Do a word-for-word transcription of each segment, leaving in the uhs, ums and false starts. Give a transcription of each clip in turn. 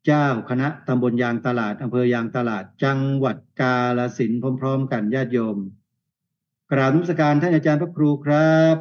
เจ้าคณะตำบลยางตลาดอำเภอยางตลาดจังหวัดกาฬสินธุ์พร้อมๆกันญาติโยมกราบนมัสการท่านอาจารย์พระครูครับ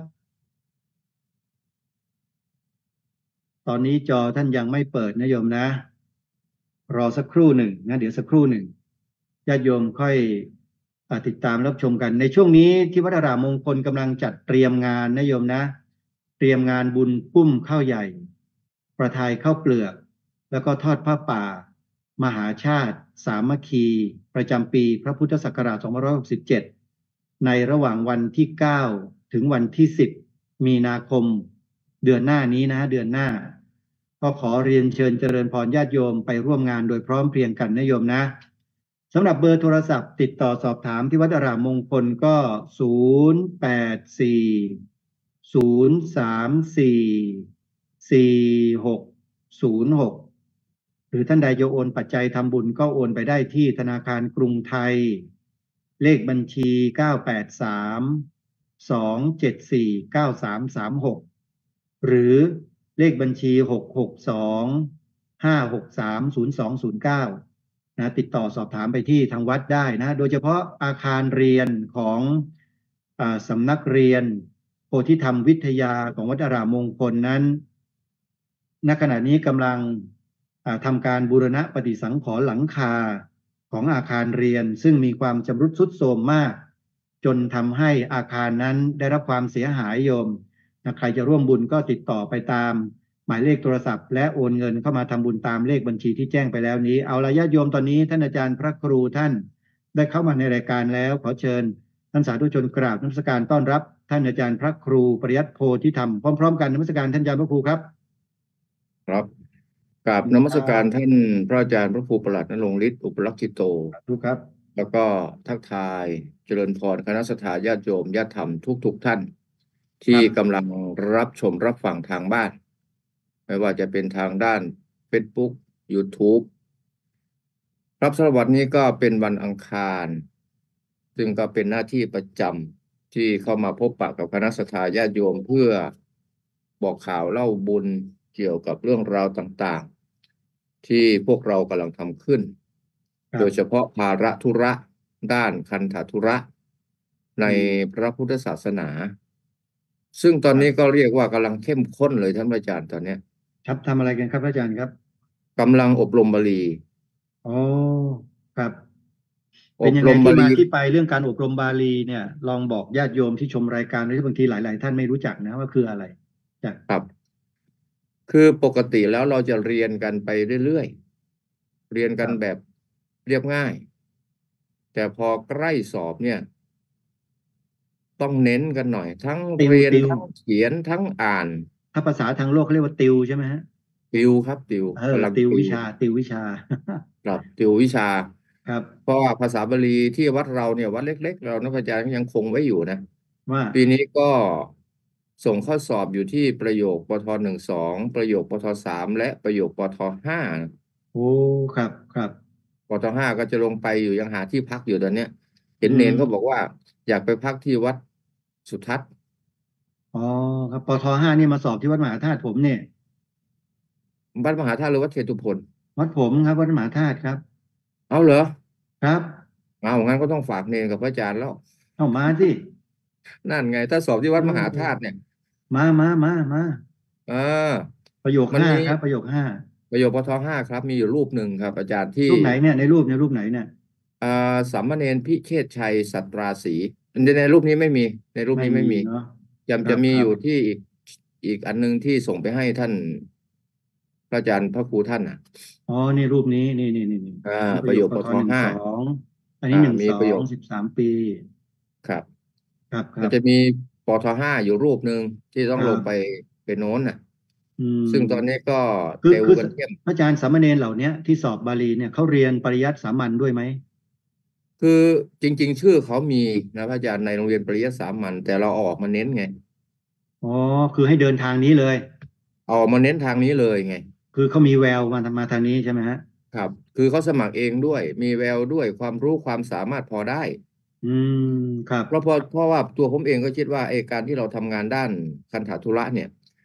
ตอนนี้จอท่านยังไม่เปิดนะโยมนะรอสักครู่หนึ่งนะเดี๋ยวสักครู่หนึ่งญาติโยมค่อยติดตามรับชมกันในช่วงนี้ที่วัดอารามมงคลกำลังจัดเตรียมงานนะโยมนะเตรียมงานบุญปุ้มข้าวใหญ่ประทายข้าวเปลือกแล้วก็ทอดผ้าป่ามหาชาติสามัคคีประจำปีพระพุทธศักราชสองพันห้าร้อยหกสิบเจ็ดในระหว่างวันที่เก้าถึงวันที่สิบมีนาคมเดือนหน้านี้นะเดือนหน้าก็ขอเรียนเชิญเจริญพรญาติโยมไปร่วมงานโดยพร้อมเพรียงกันนะโยมนะสำหรับเบอร์โทรศัพท์ติดต่อสอบถามที่วัดอารามมงคลก็ศูนย์ แปด สี่ ศูนย์ สาม สี่ สี่ หก ศูนย์ หกหรือท่านใดจะโอนปัจจัยทำบุญก็โอนไปได้ที่ธนาคารกรุงไทยเลขบัญชีเก้า แปด สาม สอง เจ็ด สี่ เก้า สาม สาม หกหรือเลขบัญชีหก หก สอง ห้า หก สาม ศูนย์ สอง ศูนย์ เก้านะติดต่อสอบถามไปที่ทางวัดได้นะโดยเฉพาะอาคารเรียนของอ่าสำนักเรียนโพธิธรรมวิทยาของวัดอารามมงคลนั้นณขณะนี้กำลังทำการบูรณะปฏิสังขรณ์หลังคาของอาคารเรียนซึ่งมีความชำรุดทรุดโทรมมากจนทำให้อาคารนั้นได้รับความเสียหายโยมนะใครจะร่วมบุญก็ติดต่อไปตามหมายเลขโทรศัพท์และโอนเงินเข้ามาทำบุญตามเลขบัญชีที่แจ้งไปแล้วนี้เอาละญาติโยมตอนนี้ท่านอาจารย์พระครูท่านได้เข้ามาในรายการแล้วขอเชิญท่านสาธุชนกราบนมัสการต้อนรับท่านอาจารย์พระครูปริยัติโพธิธรรมพร้อมๆกันนมัสการท่านอาจารย์พระครูครับครับกราบนมัสการท่านพระอาจารย์พระครูประหลัดณรงค์ฤทธิ์อุปลักขิโตทุกครับแล้วก็ทักทายเจริญพรคณะสัทธาญาติโยมญาติธรรมทุกๆท่านที่กำลังรับชมรับฟังทางบ้านไม่ว่าจะเป็นทางด้าน Facebook YouTube ครับสำหรับวันนี้ก็เป็นวันอังคารซึ่งก็เป็นหน้าที่ประจำที่เข้ามาพบปะกับคณะสัทธาญาติโยมเพื่อบอกข่าวเล่าบุญเกี่ยวกับเรื่องราวต่างๆที่พวกเรากำลังทำขึ้นโดยเฉพาะภาระธุระด้านคันธธุระในพระพุทธศาสนาซึ่งตอนนี้ก็เรียกว่ากำลังเข้มข้นเลยท่านอาจารย์ตอนนี้ครับทำอะไรกันครับอาจารย์ครับกำลังอบรมบาลีอ๋อครับเป็นยังไงที่มาที่ไปเรื่องการอบรมบาลีเนี่ยลองบอกญาติโยมที่ชมรายการที่บางทีหลายๆท่านไม่รู้จักนะว่าคืออะไรครับคือปกติแล้วเราจะเรียนกันไปเรื่อยๆเรียนกันแบบเรียบง่ายแต่พอใกล้สอบเนี่ยต้องเน้นกันหน่อยทั้งเรียนทั้งเขียนทั้งอ่านถ้าภาษาทางโลกเขาเรียกว่าติวใช่ไหมฮะติวครับติวกำลังติววิชาติววิชาครับติววิชาครับเพราะว่าภาษาบาลีที่วัดเราเนี่ยวัดเล็กๆเรานักอาจารย์ยังคงไว้อยู่นะว่าปีนี้ก็ส่งข้อสอบอยู่ที่ประโยคปทหนึ่งสองประโยคปทสามและประโยคปทห้าโอ้ครับครับปทห้าก็จะลงไปอยู่ยังหาที่พักอยู่ตอนเนี้ยเห็นเนนเขาบอกว่าอยากไปพักที่วัดสุทัศน์อ๋อครับปทห้านี่มาสอบที่วัดมหาธาตุผมเนี่ยวัดมหาธาตุหรือวัดเชตุพนวัดผมครับวัดมหาธาตุครับเอาเหรอครับเอางั้นก็ต้องฝากเนนกับพระอาจารย์แล้วเอามาสินั่นไงถ้าสอบที่วัดมหาธาตุเนี่ยมามามามาเออประโยคห้าครับประโยคห้าประโยคปทห้าครับมีอยู่รูปหนึ่งครับอาจารย์ที่รูปไหนเนี่ยในรูปในรูปไหนเนี่ยอ่าสามเณรพิเชษชัยสัตราศรีในในรูปนี้ไม่มีในรูปนี้ไม่มีจะจะมีอยู่ที่อีกอีกอันนึงที่ส่งไปให้ท่านพระอาจารย์พระครูท่านอ่ะอ๋อนี่รูปนี้นี่นี่นี่อ่าประโยคปทห้าอันนี้หนึ่งสองสิบสามปีครับครับมันจะมีปทห้าอยู่รูปหนึ่งที่ต้องลงไปไปโน้นน่ะซึ่งตอนนี้ก็เร็วกันเข้มพระอาจารย์สามเณรเหล่านี้ที่สอบบาลีเนี่ยเขาเรียนปริยัติสามัญด้วยไหมคือจริงๆชื่อเขามีนะพระอาจารย์ในโรงเรียนปริยัติสามัญแต่เราออกมาเน้นไงอ๋อคือให้เดินทางนี้เลยออกมาเน้นทางนี้เลยไงคือเขามีแววมามาทางนี้ใช่ไหมฮะครับคือเขาสมัครเองด้วยมีแววด้วยความรู้ความสามารถพอได้อืมครับเพราะเพราะเพราะว่าตัวผมเองก็คิดว่าไอ้การที่เราทำงานด้านคันธธุระเนี่ย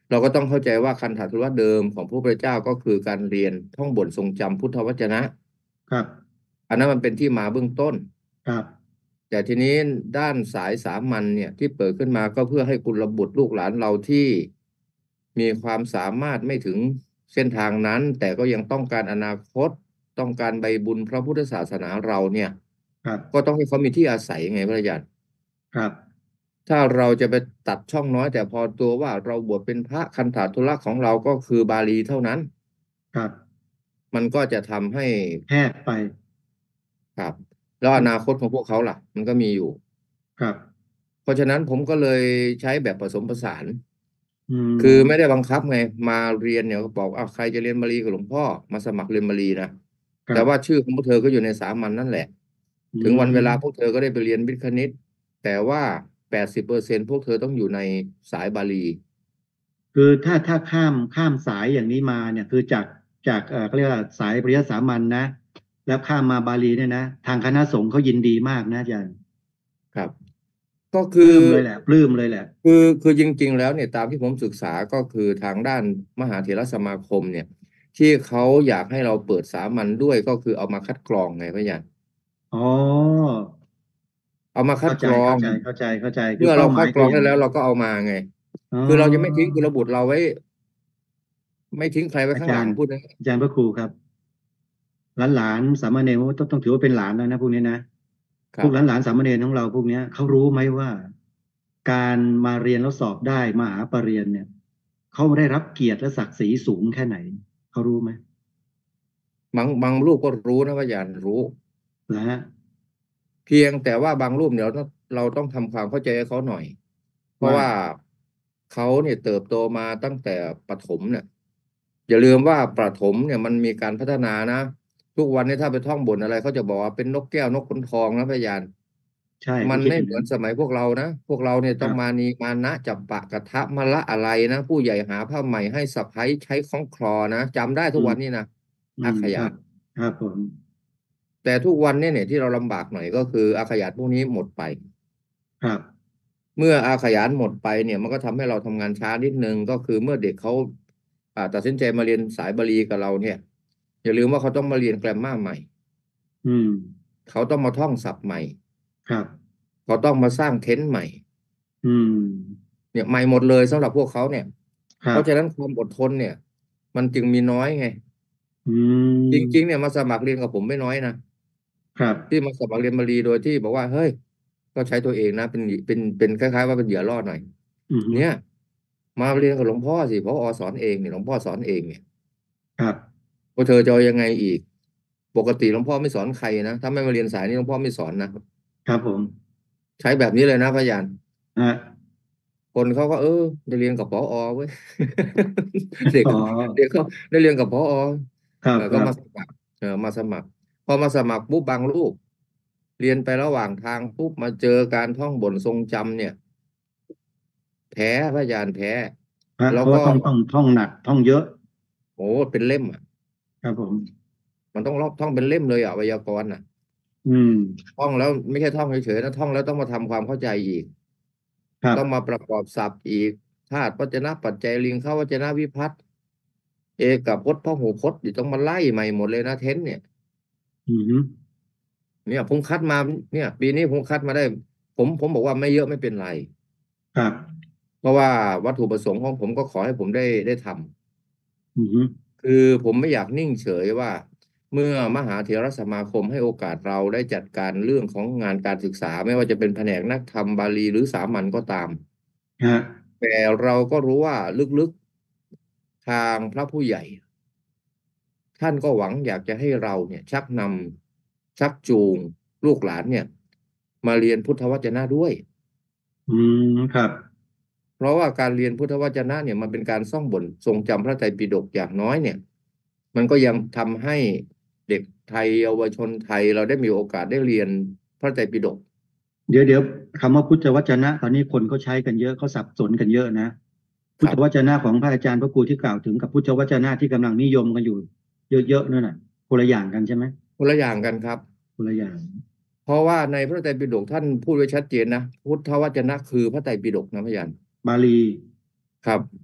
เราก็ต้องเข้าใจว่าคันธทุรเดิมของพระพุทธเจ้าก็คือการเรียนท่องบททรงจำพุทธวจนะครับอันนั้นมันเป็นที่มาเบื้องต้นครับแต่ทีนี้ด้านสายสามัญเนี่ยที่เปิดขึ้นมาก็เพื่อให้กุลบุตรลูกหลานเราที่มีความสามารถไม่ถึงเส้นทางนั้น แต่ก็ยังต้องการอนาคตต้องการใบบุญพระพุทธศาสนาเราเนี่ยครับก็ต้องให้เขามีที่อาศัยไงพระอาจารย์ครับถ้าเราจะไปตัดช่องน้อยแต่พอตัวว่าเราบวชเป็นพระคันธทุระของเราก็คือบาลีเท่านั้นครับมันก็จะทำให้แคบไปครับ แล้วอนาคตของพวกเขาล่ะ มันก็มีอยู่ครับเพราะฉะนั้นผมก็เลยใช้แบบผสมผสานอืมคือไม่ได้บังคับไงมาเรียนเนี่ยก็บอกอ้าวใครจะเรียนบาลีกับหลวงพ่อมาสมัครเรียนบาลีนะครัแต่บว่าชื่อของพวกเธอก็อยู่ในสามัญนั่นแหละอืถึงวันเวลามพวกเธอก็ได้ไปเรียนวิทย์คณิต แต่ว่าแปดสิบเปอร์เซ็นต์พวกเธอต้องอยู่ในสายบาลีคือถ้าถ้าข้ามข้ามสายอย่างนี้มาเนี่ยคือจากจากเอ่อเขาเรียกว่าสายปริยัติสามัญนะ แล้วข้ามมาบาลีเนี่ยนะทางคณะสงฆ์เขายินดีมากนะอาจารย์ครับ ก็ปคืลื้อมเลยแหละปลื้มเลยแหละคือคือจริง ๆ แล้วเนี่ยตามที่ผมศึกษาก็คือทางด้านมหาเถรสมาคมเนี่ย ที่เขาอยากให้เราเปิดสามัญด้วยก็คือเอามาคัดกรองไงพระอาจารย์อ๋อเอามาคัเข้าดใจกรองเข้าใจเข้าใจเข้าใจคือเมื่อเราเป้าหมาคัยดกคืรอองอย่าได้งแล้วนั้นเราก็เอามาไงอ๋อคือเราจะไม่ทิ้งกุลบุตรเราไว้ ไม่ทิ้งใครไว้อาข้างจาหลัรง ย์พูดง่ายอาจารย์พระครูครับ หลานๆสามเณรต้องต้องถือว่าเป็นหลานแล้วนะพวกนี้นะๆ คพรัวกบหลานๆสามเณรของเราพวกเนี้ยเขารู้ไหมว่า การมาเรียนแล้วสอบได้มหาปรริญญาเนี่ยเขาได้รับเกียรติและศักดิ์ศรีสูงแค่ไหน เขารู้ไหม? บางบางรูปก็รู้นะพระอาจารย์ รู้เหรอฮะ? เพียงแต่ว่าบางรูปเนี่ยเราต้อง เราต้องทำความเข้าใจให้เขาหน่อย เพราะว่าว่าเขาเนี่ยเติบโตมาตั้งแต่ประถมเนี่ย อย่าลืมว่าประถมเนี่ยมันมีการพัฒนานะ ทุกวันนี้ถ้าไปท่องบทอะไรเขาจะบอกว่าเป็นนกแก้วนกขุนทองนะพระอาจารย์ใช่มัเขานคิดไม่อย่างเหมนืั้นอนสมัยพวกเรานะ พวกเราเนี่ยคต้รอับงมานีมานะจับปะกะทะมะละอะไรนะ ผู้ใหญ่หาผ้าใหม่ให้สะใภ้ใช้คล้องคลอนะ จำได้อทุืกวัมนนี้นะอืมอาขคยาตครับผมแต่ทุกวันนี้เนี่ยที่เราลำบากหน่อย ก็คืออาขยาตพวกนี้หมดไปครับเมื่ออาขยานหมดไปเนี่ย มันก็ทำให้เราทำงานช้านิดหนึ่ง ก็คือเมื่อเด็กเขา อ่า ตัดสินใจมาเรียนสายบาลีกับเราเนี่ย อย่าลืมว่าเขาต้องมาเรียน Grammar ใหม่อืมเขาต้องมาท่องศัพท์ใหม่ครับเขาต้องมาสร้าง Tense ใหม่อืมเนี่ยใหม่หมดเลยสำหรับพวกเขาเนี่ยครัเพราะบฉะนั้นความอดทนเนี่ย มันจึงมีน้อยไงอืจริงมๆ เนี่ยมาสมัครเรียนกับผมไม่น้อยนะครับที่มาสมัครเรียนบาลีโดยที่บอกว่า เฮ้ย ก็ใช้ตัวเองนะ เป็น ห เป็น เป็นคล้าย ๆ ว่าเป็นเหยื่อล่อหน่อยอือฮึเนี่ย มาเรียนกับหลวงพ่อสิ ผอ. สอนเองเนี่ย หลวงพ่อสอนเองเนี่ยครับพวกเธอจะเอายังไงอีก ปกติหลวงพ่อไม่สอนใครนะ ถ้าไม่มาเรียนสายนี้หลวงพ่อไม่สอนนะครับผมใช้แบบนี้เลยนะพระอาจารย์ครับคนเขาก็ เออ ได้เรียนกับ ผอ. เว้ย เด็กอ๋อเด็กเขาได้เรียนกับ ผอ. ครเออ ก็ับมาๆสมัคร เออ มาสมัคร พอมาสมัครปุ๊บ บางรูป เรียนไประหว่างทางปุ๊บ มาเจอการท่องบททรงจำเนี่ย แพ้พระอาจารย์ แพ้ครับแล้เพวราะกว่าต้อง ต้องท่องหนัก ท่องเยอะโอ้โฮ เป็นเล่มอะครับผมมันต้องลอก ท่องเป็นเล่มเลยอะไวยากรณ์น่ะอืมท่องแล้วไม่ใช่ท่องเฉย ๆ นะ ท่องแล้วต้องมาทำความเข้าใจอีกครับต้องมาประกอบศัพท์อีก ธาตุ พจนะ ปัจจัย ลิง ค วจนะ วิภัตติ เอกพจน์ พหูพจน์ นี่ต้องมาไล่ใหม่หมดเลยนะ Tense เนี่ยอือฮึเนี่ยผมคัดมา เนี่ย ปีนี้ผมคัดมาได้ ผม ผมบอกว่าไม่เยอะไม่เป็นไรครับเพราะว่าวัตถุประสงค์ของผมก็ขอให้ผมได้ ได้ทำอือฮึคือผมไม่อยากนิ่งเฉยว่า เมื่อมหาเถรสมาคมให้โอกาสเราได้จัดการเรื่องของงานการศึกษา ไม่ว่าจะเป็นแผนกนักธรรมบาลีหรือสามัญก็ตามครับแต่เราก็รู้ว่าลึก ๆ ทางพระผู้ใหญ่ ท่านก็หวังอยากจะให้เราเนี่ยชักนำ ชักจูงลูกหลานเนี่ย มาเรียนพุทธวจนะด้วยอืม ครับเพราะว่าการเรียนพุทธวจนะเนี่ย มันเป็นการท่องบททรงจำพระไตรปิฎก อย่างน้อยเนี่ย มันก็ยังทำให้เด็กไทย เยาวชนไทย เราได้มีโอกาสได้เรียนพระไตรปิฎกเดี๋ยว ๆ คำว่าพุทธวจนะ ตอนนี้คนเขาใช้กันเยอะ เขาสับสนกันเยอะนะ พุทธวจนะของพระอาจารย์พระครูที่กล่าวถึงกับพุทธวจนะที่กำลังนิยมกันอยู่เยอะ ๆ นั่นน่ะ คนละอย่างกันใช่ไหม? คนละอย่างกันครับคนละอย่างเพราะว่าในพระไตรปิฎกท่านพูดไว้ชัดเจนนะ พุทธวจนะคือพระไตรปิฎกนะพระอาจารย์บาลีครับ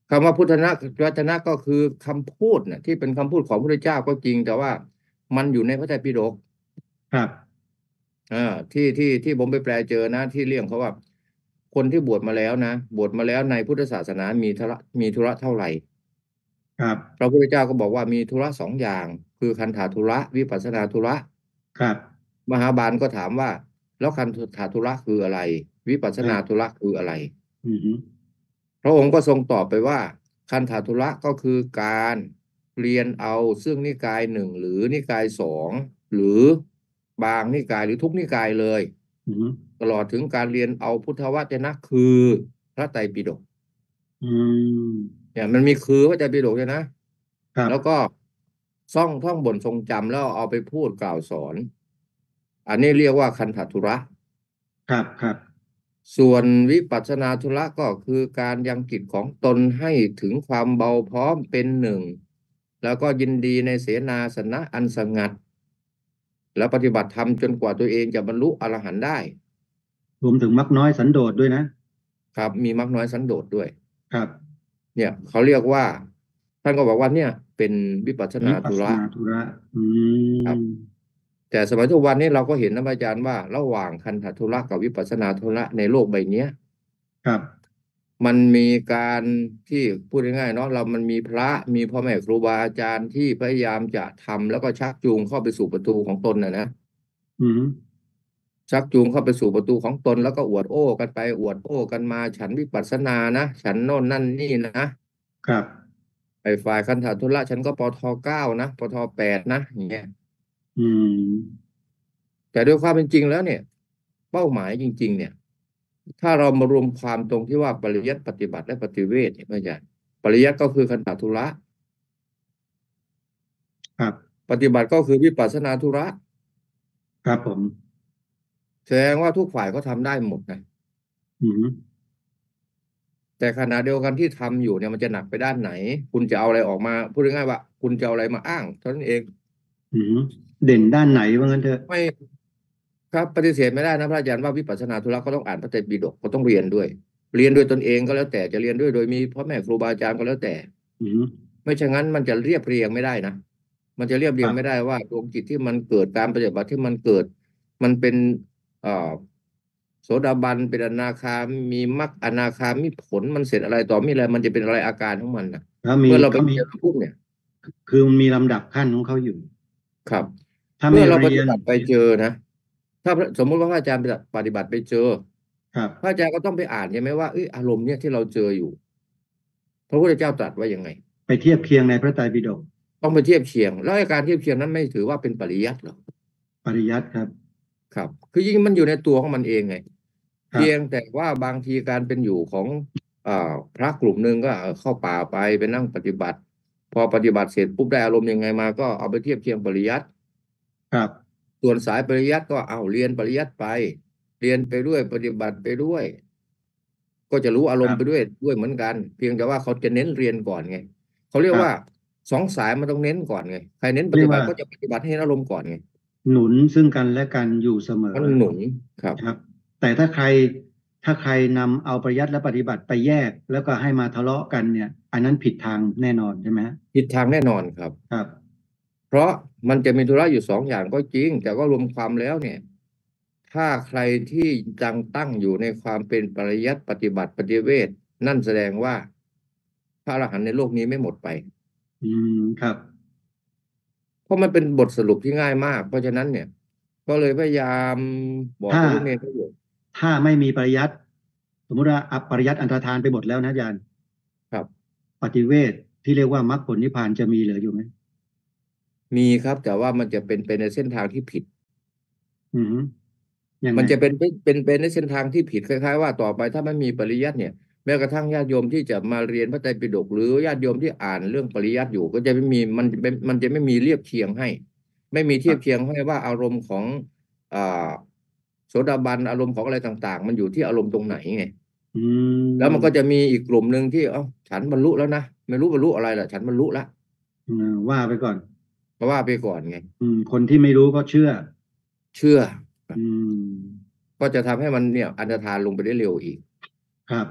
คำว่าพุทธนะวจนะก็คือคำพูดเนี่ยที่เป็นคำพูดของพระพุทธเจ้าก็จริง แต่ว่ามันอยู่ในพระไตรปิฎกครับอ่าที่ที่ที่ผมไปแปลเจอนะที่เรื่องเขาว่าคนที่บวชมาแล้วนะบวชมาแล้วในพุทธศาสนามีธุระมีธุระเท่าไหร่ครับพระพุทธเจ้าก็บอกว่ามีธุระสองอย่างคือคันธาธุระวิปัสสนาธุระครับมหาบาลก็ถามว่าแล้วคันธาธุระคืออะไรวิปัสสนาธุครับระคืออะไรอือฮึพระองค์ก็ทรงตอบไปว่าคันธทุระก็คือการเรียนเอาซึ่งนิกายหนึ่งหรือนิกายสองหรือบางนิกายหรือทุกนิกายเลยอือฮึตลอดถึงการเรียนเอาพุทธวจนะคือพระไตรปิฎกอืมเนี่ยมันมีคือพระไตรปิฎกเนี่ยนะครับแล้วก็ท่องท่องบนทรงจำแล้วเอาไปพูดกล่าวสอนอันนี้เรียกว่าคันธทุระครับครับส่วนวิปัสสนาธุระก็คือการยังจิตของตนให้ถึงความเบาพร้อมเป็นหนึ่งแล้วก็ยินดีในเสนาสนะอันสงัดแล้วปฏิบัติธรรมจนกว่าตัวเองจะบรรลุอรหันต์ได้รวมถึงมรรคน้อยสันโดษด้วยนะครับมีมรรคน้อยสันโดษด้วยครับเนี่ยเขาเรียกว่าท่านก็บอกว่าเนี่ยเป็นวิปัสสวิปัสสนาธุระนาธุระอืครับมแต่สมัยทุกวันนี้เราก็เห็นนะอาจารย์ว่าระหว่างคันธทุระกับวิปัสสนาธุระในโลกใบเนี้ยครับมันมีการที่พูดง่ายๆเนาะเรามันมีพระมีพ่อแม่ครูบาอาจารย์ที่พยายามจะทำแล้วก็ชักจูงเข้าไปสู่ประตูของตนนะนะอืมชักจูงเข้าไปสู่ประตูของตนแล้วก็อวดโอ้กันไปอวดโอ้กันมาฉันวิปัสสนานะฉันโน่นนั่นนี่นะครับไอ้ฝ่ายคันธทุระฉันก็ปทเก้านะปทแปดนะอย่างเงี้ยอืมแต่โดยความเป็นจริงแล้วเนี่ยเป้าหมายจริงๆเนี่ยถ้าเรามารวมความตรงที่ว่าปริยัติปฏิบัติและปฏิเวทเนี่ยอาจารย์ปริยัติก็คือคันธทุระครับปฏิบัติก็คือวิปัสสนาธุระครับผมแสดงว่าทุกฝ่ายก็ทำได้หมดนะอืมแต่ขณะเดียวกันที่ทำอยู่เนี่ยมันจะหนักไปด้านไหน คุณจะเอาอะไรออกมาพูดง่ายๆว่าคุณจะเอาอะไรมาอ้างเท่านั้นเองอืมเด่นด้านไหนว่างั้นเถอะไม่ครับปฏิเสธไม่ได้นะพระอาจารย์ว่าวิปัสสนาธุระก็ต้องอ่านพระไตรปิฎกก็ต้องเรียนด้วยเรียนด้วยตนเองก็แล้วแต่จะเรียนด้วยโดยมีพ่อแม่ครูบาอาจารย์ก็แล้วแต่อืมไม่เช่นนั้นมันจะเรียบเรียงไม่ได้นะมันจะเรียบคเรียงรับไม่ได้ว่าดวงจิตที่มันเกิดการปฏิบัติที่มันเกิดมันเป็นเอ่อ โสดาบันเป็นอนาคามีมรรคอนาคามีผลมันเสร็จอะไรต่อมีอะไรมันจะเป็นอะไรอาการของมันนะแล้วมีเมื่อเราไปเขามีเจอปุ๊บเนี่ยคือมันมีลำดับขั้นของเขาอยู่ครับถ้าไม่เมื่อเราปเรียนฏิบัติไปเจอนะถ้าสมมุติว่าพระอาจารย์ปฏิบัติไปเจอครับพระอาจารย์ก็ต้องไปอ่านใช่ไหมว่าเอยอารมณ์เนี่ยที่เราเจออยู่พระพุทธเจ้าตรัสว่ายังไงไปเทียบเคียงในพระไตรปิฎกต้องไปเทียบเคียงแล้วการเทียบเคียงนั้นไม่ถือว่าเป็นปริยัติหรอกปริยัติครับครับคือยิ่งมันอยู่ในตัวของมันเองไงครับเพียงแต่ว่าบางทีการเป็นอยู่ของอ่าพระกลุ่มหนึ่งก็เอ่อเข้าป่าไปไปนั่งปฏิบัติ พอปฏิบัติเสร็จปุ๊บได้อารมณ์ยังไงมาก็เอาไปเทียบเคียงปริยัติครับส่วนสายปริยัติก็เอาเรียนปริยัติไป เรียนไปด้วยปฏิบัติไปด้วย ก็จะรู้อารครับมณ์ไปด้วยด้วยเหมือนกัน เพียงแต่ว่าเขาจะเน้นเรียนก่อนไงเขาเรียครับกว่าสองสายมันต้องเน้นก่อนไงใครเน้นปเรียกว่าฏิบัติก็จะปฏิบัติให้เห็นอารมณ์ก่อนไงหนุนซึ่งกันและกันอยู่เสมอมันหนุนครับครับแต่ถ้าใครถ้าใครนำเอาปริยัติและปฏิบัติไปแยกแล้วก็ให้มาทะเลาะกันเนี่ยอันนั้นผิดทางแน่นอนใช่ไหมผิดทางแน่นอนครับครับเพราะมันจะมีธุระอยู่สองอย่างก็จริง แต่ก็รวมความแล้วเนี่ย ถ้าใครที่ยังตั้งอยู่ในความเป็นปริยัติปฏิบัติปฏิเวทนั่นแสดงว่าพระอรหันต์ในโลกนี้ไม่หมดไปอืมครับเพราะมันเป็นบทสรุปที่ง่ายมาก เพราะฉะนั้นเนี่ย ก็เลยพยายามบอกถ้ากับลูกเนรทุกคนถ้าไม่มีปริยัติสมมุติว่าอัปปริยัติอันตรธานไปหมดแล้วนะอาจารย์ครับปฏิเวทที่เรียกว่ามรรคผลนิพพานจะมีเหลืออยู่ไหมมีครับแต่ว่ามันจะเป็นไปในเส้นทางที่ผิดอืมยังไงมันจะเป็นเป็นเป็นเป็นในเส้นทางที่ผิดคล้ายๆว่าต่อไปถ้าไม่มีปริยัติเนี่ยแม้กระทั่งญาติโยมที่จะมาเรียนพระไตรปิฎกหรือญาติโยมที่อ่านเรื่องปริยัติอยู่ก็จะไม่มีมันเป็นมันจะไม่มีเทียบเคียงให้ ไม่มีคเทียรับบเคียงให้ว่าอารมณ์ของอ่าโสดาบันอารมณ์ของอะไรต่างๆมันอยู่ที่อารมณ์ตรงไหนไงอืแล้วมันก็จะมมีอีกกลุ่มหนึ่งที่เอ้าฉันบรรลุแล้วนะไม่รู้บรรลุอะไรล่ะฉันบรรลุแล้วอืมว่าไปก่อนก็ว่าไปก่อนไงอืมคนที่ไม่รู้ก็เชื่อเชื่ออืมก็จะทำให้มันเนี่ยอันตรธานลงไปได้เร็วอีกครับ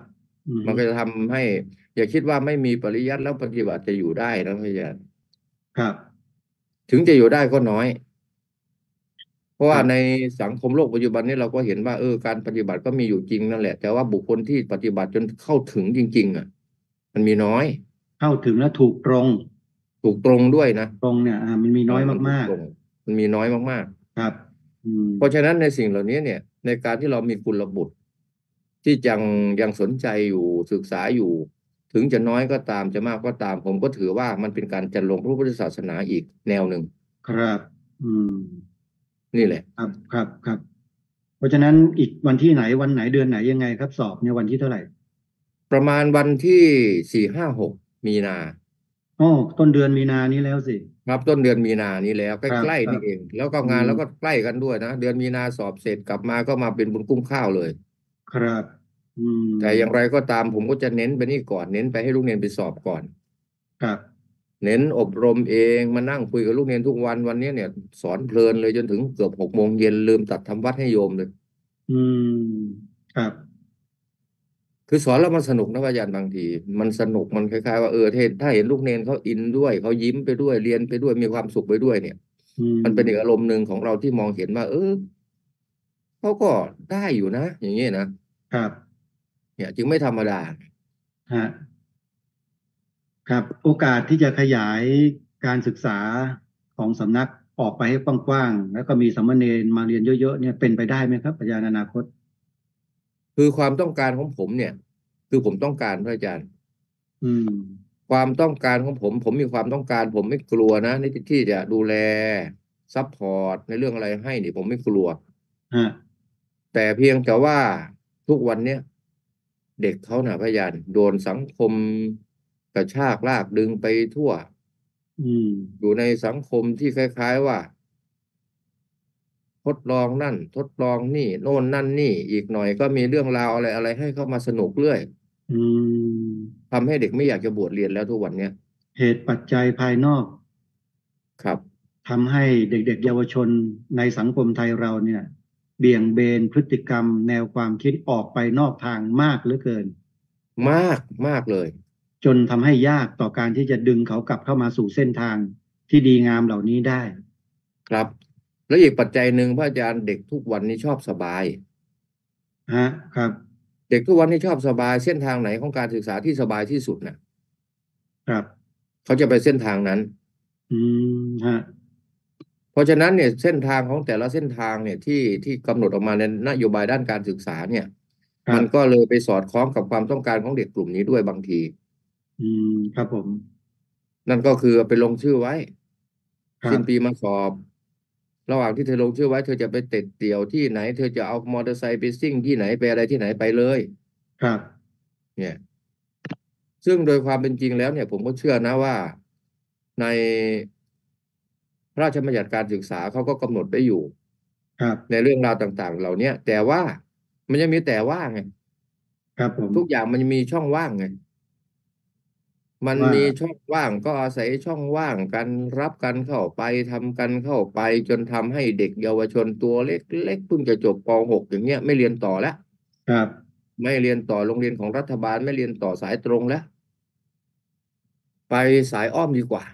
อืมมันก็จะทำให้ อย่าคิดว่าไม่มีปริยัติแล้วปฏิบัติจะอยู่ได้นะพี่อาจารย์ครับถึงจะอยู่ได้ก็น้อย เพราะครับว่าในสังคมโลกปัจจุบันนี้เราก็เห็นว่าเออการปฏิบัติก็มีอยู่จริงนั่นแหละแต่ว่าบุคคลที่ปฏิบัติจนเข้าถึงจริงๆอ่ะมันมีน้อยเข้าถึงและถูกตรงถูกตรงด้วยนะตรงเนี่ยอ่ามันมีน้อยเออมันถูกมากตรงมันมีน้อยมากๆครับอืมๆเพราะฉะนั้นในสิ่งเหล่านี้เนี่ยในการที่เรามีกุลบุตรที่ยังยังสนใจอยู่ศึกษาอยู่ถึงจะน้อยก็ตามจะมากก็ตามผมก็ถือว่ามันเป็นการจันลงพระพุทธศาสนาอีกแนวหนึ่งครับอืมนี่แหละครับครับครับเพราะฉะนั้นอีกวันที่ไหนวันไหนเดือนไหนยังไงครับสอบเนี่ยวันที่เท่าไหร่ประมาณวันที่สี่ห้าหกมีนาอ๋อต้นเดือนมีนานี้แล้วสิครับต้นเดือนมีนานี้แล้วใกครับล้ครับๆนี่เองแล้วก็อืมงานแล้วก็ใกล้กันด้วยนะเดือนมีนาสอบเสร็จกลับมาก็มาเป็นบุญกุ้งข้าวเลยครับอืมแต่อย่างไรก็ตามผมก็จะเน้นไปนี่ก่อนเน้นไปให้ลูกเรียนไปสอบก่อนครับเน้นอบรมเองมานั่งคุยกับลูกเรียนทุกวันวันนี้เนี่ยสอนเพลินเลยจนถึงเกือบหกโมงเย็นลืมตัดทำวัดให้โยมเลยอืมครับคือสอนแล้วมันสนุกนะอาจารย์บางทีมันสนุกมันคล้ายๆว่าเออถ้าถ้าเห็นลูกเรียนเขาอินด้วยเขายิ้มไปด้วยเรียนไปด้วยมีความสุขไปด้วยเนี่ยอืมันเป็นอีกอามรมณ์หนึ่งของเราที่มองเห็นว่าเออเขาก็ได้อยู่นะอย่างเงี้ยนะครับเนี่ยจึงไม่ธรรมดาฮะ ครับโอกาสที่จะขยายการศึกษาของสำนักออกไปให้กว้างๆแล้วก็มีสามเณรมาเรียนเยอะๆเนี่ยเป็นไปได้ไหมครับอาจารย์อนาคตคือความต้องการของผมเนี่ยคือผมต้องการพระอาจารย์อืมความต้องการของผมผมมีความต้องการผมไม่กลัวนะในที่ที่จะดูแลซัพพอร์ตในเรื่องอะไรให้นี่ผมไม่กลัวฮะแต่เพียงแต่ว่าทุกวันเนี้ยเด็กเขาน่ะพระอาจารย์โดนสังคมกระชากลากดึงไปทั่วอืมอยู่ในสังคมที่คล้ายๆว่าทดลองนั่นทดลองนี่โน่นนั่นนี่อีกหน่อยก็มีเรื่องราวอะไรอะไรให้เข้ามาสนุกเรื่อยอืมทำให้เด็กไม่อยากจะบวชเรียนแล้วทุกวันเนี้ยเหตุปัจจัยภายนอกครับทำให้เด็กๆเยาวชนในสังคมไทยเราเนี่ยเบี่ยงเบนพฤติกรรมแนวความคิดออกไปนอกทางมากเหลือเกินมากมากเลยจนทำให้ยากต่อการที่จะดึงเขากลับเข้ามาสู่เส้นทางที่ดีงามเหล่านี้ได้ครับแล้วอีกปัจจัยหนึ่งพระอาจารย์เด็กทุกวันนี้ชอบสบายฮะครับเด็กทุกวันนี้ชอบสบายเส้นทางไหนของการศึกษาที่สบายที่สุดนะครับเขาจะไปเส้นทางนั้นอืมฮะเพราะฉะนั้นเนี่ยเส้นทางของแต่ละเส้นทางเนี่ยที่ที่กำหนดออกมาในนโยบายด้านการศึกษาเนี่ยครับมันก็เลยไปสอดคล้องกับความต้องการของเด็กกลุ่มนี้ด้วยบางทีอืมครับผมนั่นก็คือไปลงชื่อไว้สิ้นปีครับมาสอบระหว่างที่เธอลงชื่อไว้เธอจะไปเต็ดเตี่ยวที่ไหนเธอจะเอามอเตอร์ไซค์ไปซิ่งที่ไหนไปอะไรที่ไหนไปเลยครับเนี่ย ซึ่งโดยความเป็นจริงแล้วเนี่ยผมก็เชื่อนะว่าในพระราชบัญญัติการศึกษาเขาก็กำหนดไว้อยู่ครับในเรื่องราวต่างๆเหล่านี้แต่ว่ามันยังมีแต่ว่าไงครับผมทุกอย่างมันมีช่องว่างไงมันว่ามีช่องว่างก็อาศัยช่องว่างกันรับกันเข้าไปทำกันเข้าไปจนทำให้เด็กเยาวชนตัวเล็กๆเพิ่งจะจบป .หก อย่างเงี้ยไม่เรียนต่อแล้วครับไม่เรียนต่อโรงเรียนของรัฐบาลไม่เรียนต่อสายตรงแล้วไปสายอ้อมดีกว่า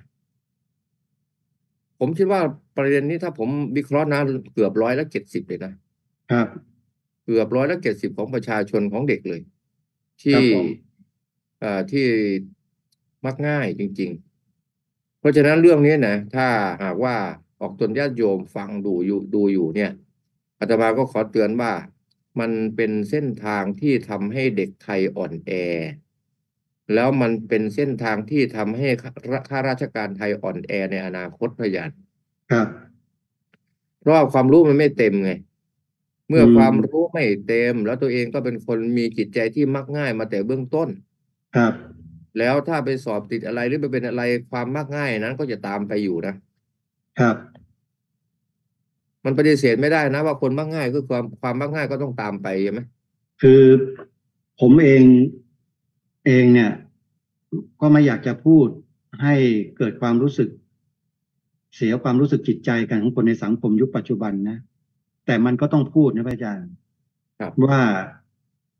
ผมคิดว่าประเด็นนี้ถ้าผมวิเคราะห์นะเกือบร้อยละเจ็ดสิบเลยนะครับเกือบร้อยละเจ็ดสิบของประชาชนของเด็กเลยที่ครับผมเอ่อที่มักง่ายจริงๆเพราะฉะนั้นเรื่องนี้นะถ้าหากว่าออกตนญาติโยมฟังดูอยู่ดูอยู่เนี่ยอาตมาก็ขอเตือนว่ามันเป็นเส้นทางที่ทำให้เด็กไทยอ่อนแอแล้วมันเป็นเส้นทางที่ทำให้ข้าราชการไทยอ่อนแอในอนาคตพะยานครับเพราะว่าความรู้มันไม่เต็มไงเมื่อือความมรู้ไม่เต็มแล้วตัวเองก็เป็นคนมีจิตใจที่มักง่ายมาแต่เบื้องต้นครับแล้วถ้าไปสอบติดอะไรหรือไปเป็นอะไรความมักง่ายนั้นก็จะตามไปอยู่นะครับมันปฏิเสธไม่ได้นะว่าคนมักง่ายคือความความมักง่ายก็ต้องตามไปใช่ไหมคือผมเองเองเนี่ยก็ไม่อยากจะพูดให้เกิดความรู้สึกเสียความรู้สึกจิตใจกันของคนในสังคมยุคปัจจุบันนะแต่มันก็ต้องพูดนะพระอาจารย์ครับว่า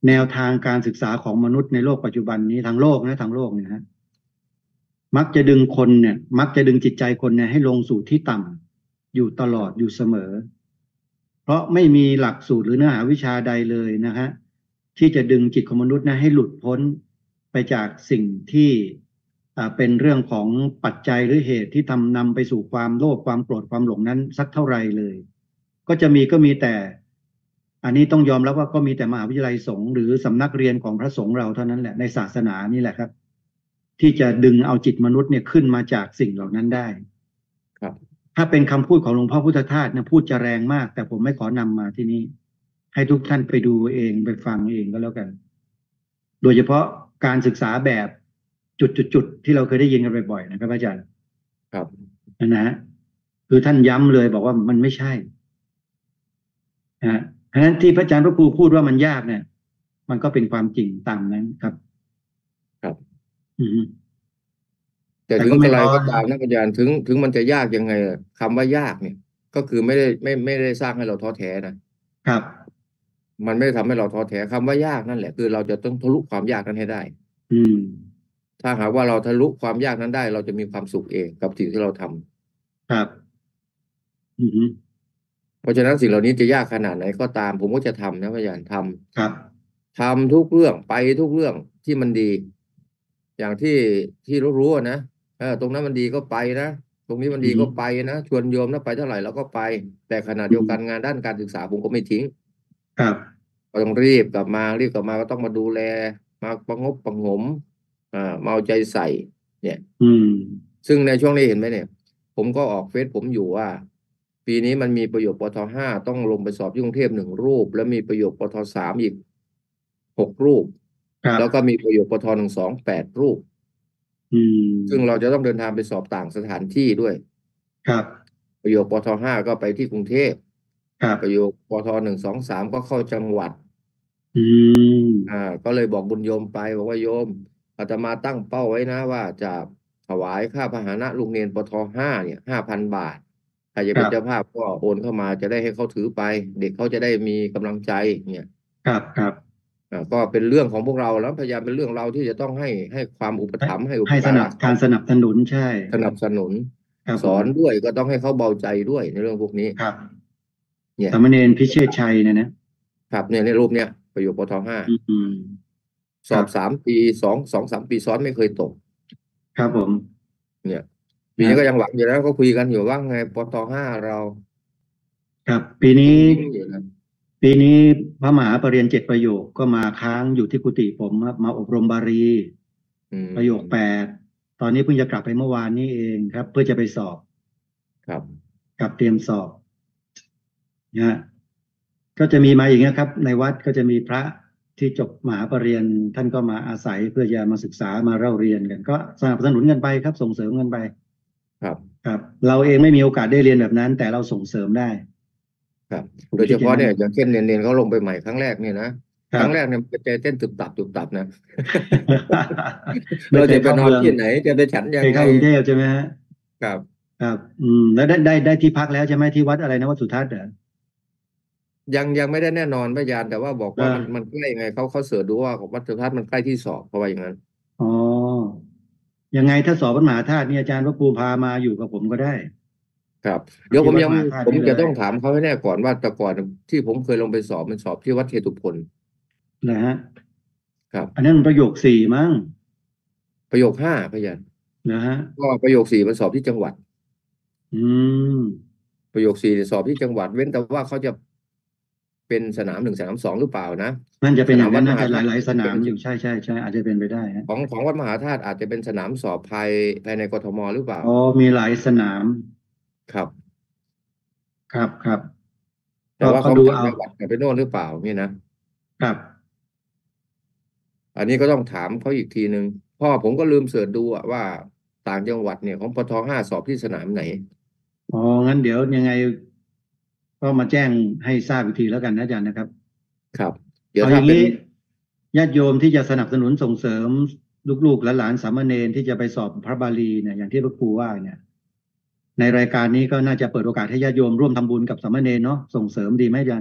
แนวทางการศึกษาของมนุษย์ในโลกปัจจุบันนี้ทางโลกนะทางโลกเนี่ยฮะมักจะดึงคนเนี่ยมักจะดึงจิตใจคนเนี่ยให้ลงสู่ที่ต่ำอยู่ตลอดอยู่เสมอ เพราะไม่มีหลักสูตรหรือเนื้อหาวิชาใดเลยนะฮะที่จะดึงจิตของมนุษย์นะให้หลุดพ้นไปจากสิ่งที่อ่าเป็นเรื่องของปัจจัยหรือเหตุที่ทำนำไปสู่ความโลภความโกรธความหลงนั้นสักเท่าไหร่เลย ก็จะมีก็มีแต่ อันนี้ต้องยอมรับว่าก็มีแต่มหาวิทยาลัยสงฆ์หรือสำนักเรียนของพระสงฆ์เราเท่านั้นแหละในศาสนานี่แหละครับ ที่จะดึงเอาจิตมนุษย์เนี่ยขึ้นมาจากสิ่งเหล่านั้นได้ครับถ้าเป็นคำพูดของหลวงพ่อพุทธทาสนะพูดจะแรงมาก แต่ผมไม่ขอนำมาที่นี่ให้ทุกท่านไปดูเองไปฟังเองก็แล้วกัน โดยเฉพาะการศึกษาแบบจุดๆๆที่เราเคยได้ยินกันบ่อยๆนะครับอาจารย์ครับนะฮะคือท่านย้ำเลยบอกว่ามันไม่ใช่นะฮะเพราะฉะนั้นที่พระอาจารย์พระครูพูดว่ามันยากเนี่ย มันก็เป็นความจริงตามนั้นครับครับอืมแต่แต่ถึงก็ไม่อะไรท้อก็นะตามนะอาจารย์ถึงถึงมันจะยากยังไงอะคำว่ายากเนี่ย ก็คือไม่ได้ไม่ไม่ได้สร้างให้เราท้อแท้นะครับ มันไม่ได้ทำให้เราท้อแท้คำว่ายากนั่นแหละคือเราจะต้องทะลุความยากนั้นให้ได้อืมถ้าหากว่าเราทะลุความยากนั้นได้ เราจะมีความสุขเองกับสิ่งที่เราทำครับ อืมเพราะฉะนั้นสิ่งเหล่านี้จะยากขนาดไหนก็ตาม ผมก็จะทำนะพยานทำครับทำทุกเรื่องไปทุกเรื่องที่มันดี อย่างที่ที่รู้ๆอะนะเออตรงนั้นมันดีก็ไปนะตรงนี้มันดีอืมก็ไปนะชวนโยมนะไปเท่าไหร่เราก็ไป แต่ขณะอืเดียวมกันงานด้านการศึกษาผมก็ไม่ทิ้งครับก็ต้องรีบกลับมารีบกลับมาก็ต้องมาดูแล มาประงบประหงมอ่ามาเอาใจใส่ เนี่ยอืมซึ่งในช่วงนี้เห็นไหมเนี่ย ผมก็ออกเฟซผมอยู่ว่า ปีนี้มันมีประโยคปทห้าต้องลงไปสอบที่กรุงเทพหนึ่งรูป แล้วมีประโยคปทสามอีกหกรูปครับแล้วก็มีประโยคปทหนึ่งสองแปดรูปอืมซึ่งเราจะต้องเดินทางไปสอบต่างสถานที่ด้วยครับประโยคปทห้าก็ไปที่กรุงเทพครับประโยคปทหนึ่งสองสามก็เข้าจังหวัดอืมอ่า ก็เลยบอกบุญโยมไปบอกว่าโยมอาตมาตั้งเป้าไว้นะว่าจะถวายค่าพาหนะลูกเนนปทห้าเนี่ยห้าพันบาทใครจะคเป็รันบเจ้าภาพก็โอนเข้ามาจะได้ให้เขาถือไป เด็กเขาจะได้มีกำลังใจเนี่ยครับ ครับอ่าก็เป็นเรื่องของพวกเราแล้วพยายามเป็นเรื่องเราที่จะต้องให้ให้ความอุปให้ถัมภ์ให้อุปให้สกานัระบเขาการสนับสนุนใช่สนับสนุนครับสผอมนด้วยก็ต้องให้เขาเบาใจด้วยในเรื่องพวกนี้ครับเนี่ยสามเณรพิเชษชัยเนี่ยนะครับเนี่ยในรูปเนี้ยประโยคปทห้าอืมสคอรับบ สามปีสองสองสามปีซ้อนไม่เคยตกครับผมเนี่ยปีครันี้บก็ยังหวังอยู่แล้วก็คุยกันอยู่ว่าไงปทห้าเราครับ ปีนี้ยิ้มๆอยู่นะปีนี้พระมหาปรริญญาเจ็ดประโยคก็มาค้างอยู่ที่กุฏิผมครับมาอบรมบาลีอืมประโยคแปดตอนนี้เพิ่งจะกลับไปเมื่อวานนี้เองครับ เพื่อจะไปสอบครับกับเตรียมสอบนะฮะก็จะมีมาอีกนะครับ ในวัดก็จะมีพระที่จบมหาปรริญญาท่านก็มาอาศัยเพื่อจะมาศึกษามาเล่าเรียนกัน ก็สนับสนุนกันไปครับ ส่งเสริมกันไปครับครับ เราเองไม่มีโอกาสได้เรียนแบบนั้น แต่เราส่งเสริมได้ครับ โดยเฉพาะเนี่ยอย่างเช่นเนนๆเขาลงไปใหม่ครั้งแรกเนี่ยนะคครับ รั้งแรกเนี่ยมันจะใจเต้นตุบตับตุบตับนะไม่เราเคจะยไปเข้านอนเมืองที่ไหนจะไปฉันยัเคงยไงเข้ากรุงเทพใช่ไหมฮะครับครับ อืม แล้วได้ได้ได้ที่พักแล้วใช่ไหมที่วัดอะไรนะวัดสุทัศน์เหรอยังยังไม่ได้แน่นอนพยานแต่ว่าบอกว่าอ่ามันมันใกล้ไงเขาเขาเสิร์ชดูว่าวัดสุทัศน์มันใกล้ที่สอบเพราะว่าอย่างนั้นอ๋อ ยังไงถ้าสอบวัดมหาธาตุนี่อาจารย์พระครูพามาอยู่กับผมก็ได้ครับ เดี๋ยวที่ผมวัดยังมหาธาตุผมนี่เลจะยต้องถามเขาให้แน่ก่อนว่าแต่ก่อนที่ผมเคยลงไปสอบมันสอบที่วัดเชตุพนนะฮะครับอันนั้นมันประโยคสี่มั้งประโยคห้าพยานนะฮะก็ประโยคสี่มันสอบที่จังหวัดอืมประโยคสี่เนี่ยสอบที่จังหวัดเว้นแต่ว่าเขาจะเป็นสนามหนึ่งสนามสองหรือเปล่านะนั่นจะเป็นอย่างนั้นสนามวัน่าดมหาจะหธาตุลายๆสนามเป็นอยู่ใช่ใช่ใช่อาจจะเป็นไปได้ฮะของของวัดมหาธาตุอาจจะเป็นสนามสอบภายภายในกทมหรือเปล่าอ๋อมีหลายสนามครับครับครับแต่ก็ว่าก็เขาดูต่างเอาจังหวัดกันไปโน่นหรือเปล่าเนี่ยนะครับอันนี้ก็ต้องถามเขาอีกทีหนึ่งเพ่อผมก็ลืมเสิร์ชดูอะว่าต่างจังหวัดเนี่ยของปทห้าสอบที่สนามไหนอ๋อ งั้นเดี๋ยวยังไง ก็มาแจ้งให้ทราบอีกทีแล้วกันนะอาจารย์นะครับครับ เดี๋ยวเอาอถ้าย่างเป็นนี้ญาติโยมที่จะสนับสนุนส่งเสริมลูกๆและหลานสามเณรที่จะไปสอบพระบาลีเนี่ยอย่างที่พระครูว่าเนี่ย ในรายการนี้ก็น่าจะเปิดโอกาสให้ญาติโยมร่วมทำบุญกับสามเณรเนาะส่งเสริมดีไหมอาจารย์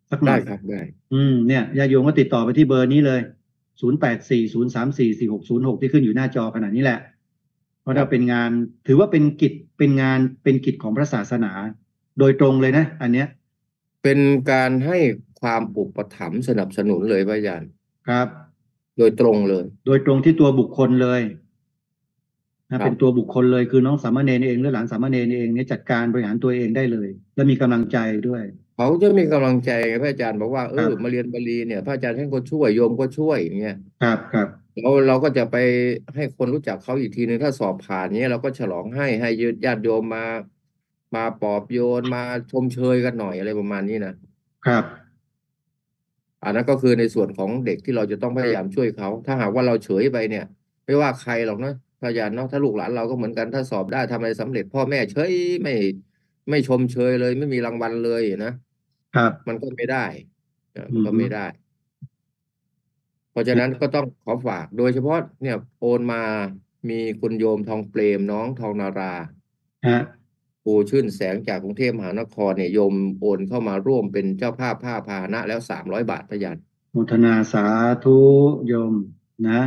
สักหน่ได้อยครับได้อืมเนี่ยญาติโยมก็ติดต่อไปที่เบอร์นี้เลยศูนย์แปดสี่ศูนย์สามสี่สี่หกศูนย์หกที่ขึ้นอยู่หน้าจอขณะนี้แหละเพราะครัถ้าเป็นบงานถือว่าเป็นกิจเป็นงานเป็นกิจของพระศาสนาโดยตรงเลยนะอันเนี้ยเป็นการให้ความอุปถัมภ์สนับสนุนเลยพระอาจารย์ครับโดยตรงเลยโดยตรงที่ตัวบุคคลเลยนะครับเป็นตัวบุคคลเลยคือน้องสามเณรเองหรือหลานสามเณรเองเนี่ยจัดการบริหารตัวเองได้เลยและมีกำลังใจด้วยเขาจะมีกำลังใจไงพระอาจารย์บอกว่าเออมาครับเรียนบาลีเนี่ยพระอาจารย์ท่านก็ช่วยโยมก็ช่วยอย่างเงี้ยครับครับเราเราก็จะไปให้คนรู้จักเขาอีกทีนึงถ้าสอบผ่านเนี้ยเราก็ฉลองให้ให้ญาติโยมมามาปลอบโยนมาชมเชยกันหน่อยอะไรประมาณนี้นะครับอันนั้นก็คือในส่วนของเด็กที่เราจะต้องพยายามช่วยเขาถ้าหากว่าเราเฉยไปเนี่ยไม่ว่าใครหรอกนะพระอาจารย์เนาะถ้าลูกหลานเราก็เหมือนกันถ้าสอบได้ทำอะไรสำเร็จพ่อแม่เฉยไม่ไม่ชมเชยเลยไม่มีรางวัลเลยนะครับมันก็ไม่ได้เอออืมมันก็ไม่ได้ เพราะฉะนั้นก็ต้องขอฝากโดยเฉพาะเนี่ยโอนมามีคุณโยมทองเปรมน้องทองนาราฮะปูชื่นแสงจากกรุงเทพมหานครเนี่ยโยมโอนเข้ามาร่วมเป็นเจ้าภาพผ้าพาหนะแล้วสามร้อยบาทพะยันโมทนาสาธุโยมนะ